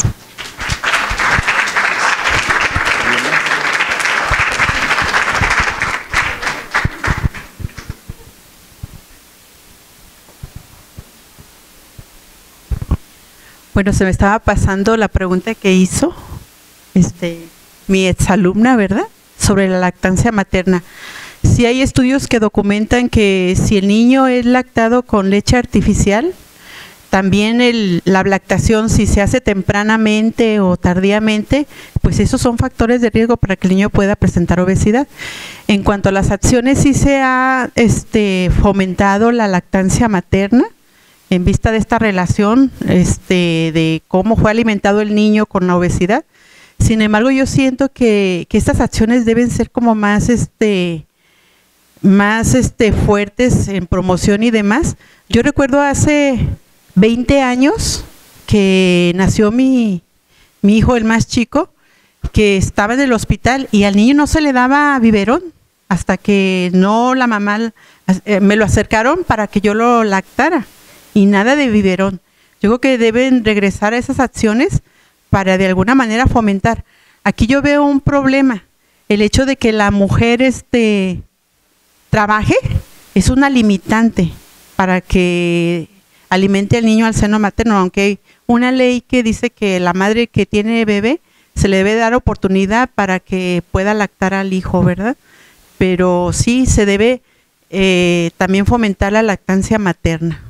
Speaker 2: Bueno, se me estaba pasando la pregunta que hizo este, mi exalumna, ¿verdad? Sobre la lactancia materna. Si hay estudios que documentan que si el niño es lactado con leche artificial, también el, la lactación, si se hace tempranamente o tardíamente, pues esos son factores de riesgo para que el niño pueda presentar obesidad. En cuanto a las acciones, sí se ha este, fomentado la lactancia materna, en vista de esta relación este, de cómo fue alimentado el niño con la obesidad. Sin embargo, yo siento que, que estas acciones deben ser como más, este, más este, fuertes en promoción y demás. Yo recuerdo hace veinte años que nació mi, mi hijo, el más chico, que estaba en el hospital y al niño no se le daba biberón hasta que no la mamá, eh, me lo acercaron para que yo lo lactara. Y nada de biberón. Yo creo que deben regresar a esas acciones para de alguna manera fomentar. Aquí yo veo un problema. El hecho de que la mujer este, trabaje es una limitante para que alimente al niño al seno materno, aunque hay una ley que dice que la madre que tiene bebé se le debe dar oportunidad para que pueda lactar al hijo, ¿verdad? Pero sí se debe eh, también fomentar la lactancia materna.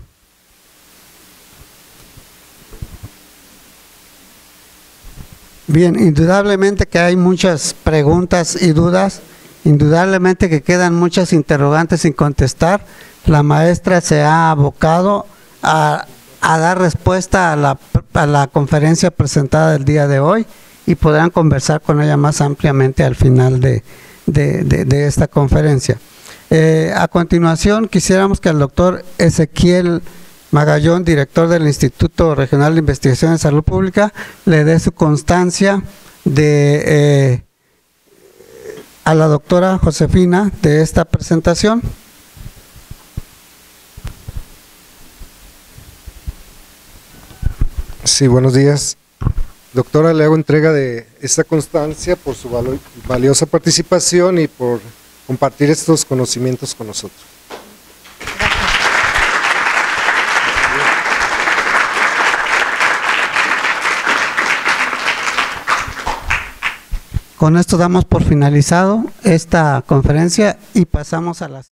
Speaker 3: Bien, indudablemente que hay muchas preguntas y dudas, indudablemente que quedan muchas interrogantes sin contestar. La maestra se ha abocado a, a dar respuesta a la, a la conferencia presentada del día de hoy y podrán conversar con ella más ampliamente al final de, de, de, de esta conferencia. Eh, a continuación, quisiéramos que el doctor Ezequiel Magallón, director del Instituto Regional de Investigación en Salud Pública, le dé su constancia de eh, a la doctora Josefina de esta presentación.
Speaker 10: Sí, buenos días. Doctora, le hago entrega de esta constancia por su valiosa participación y por compartir estos conocimientos con nosotros.
Speaker 3: Con esto damos por finalizado esta conferencia y pasamos a las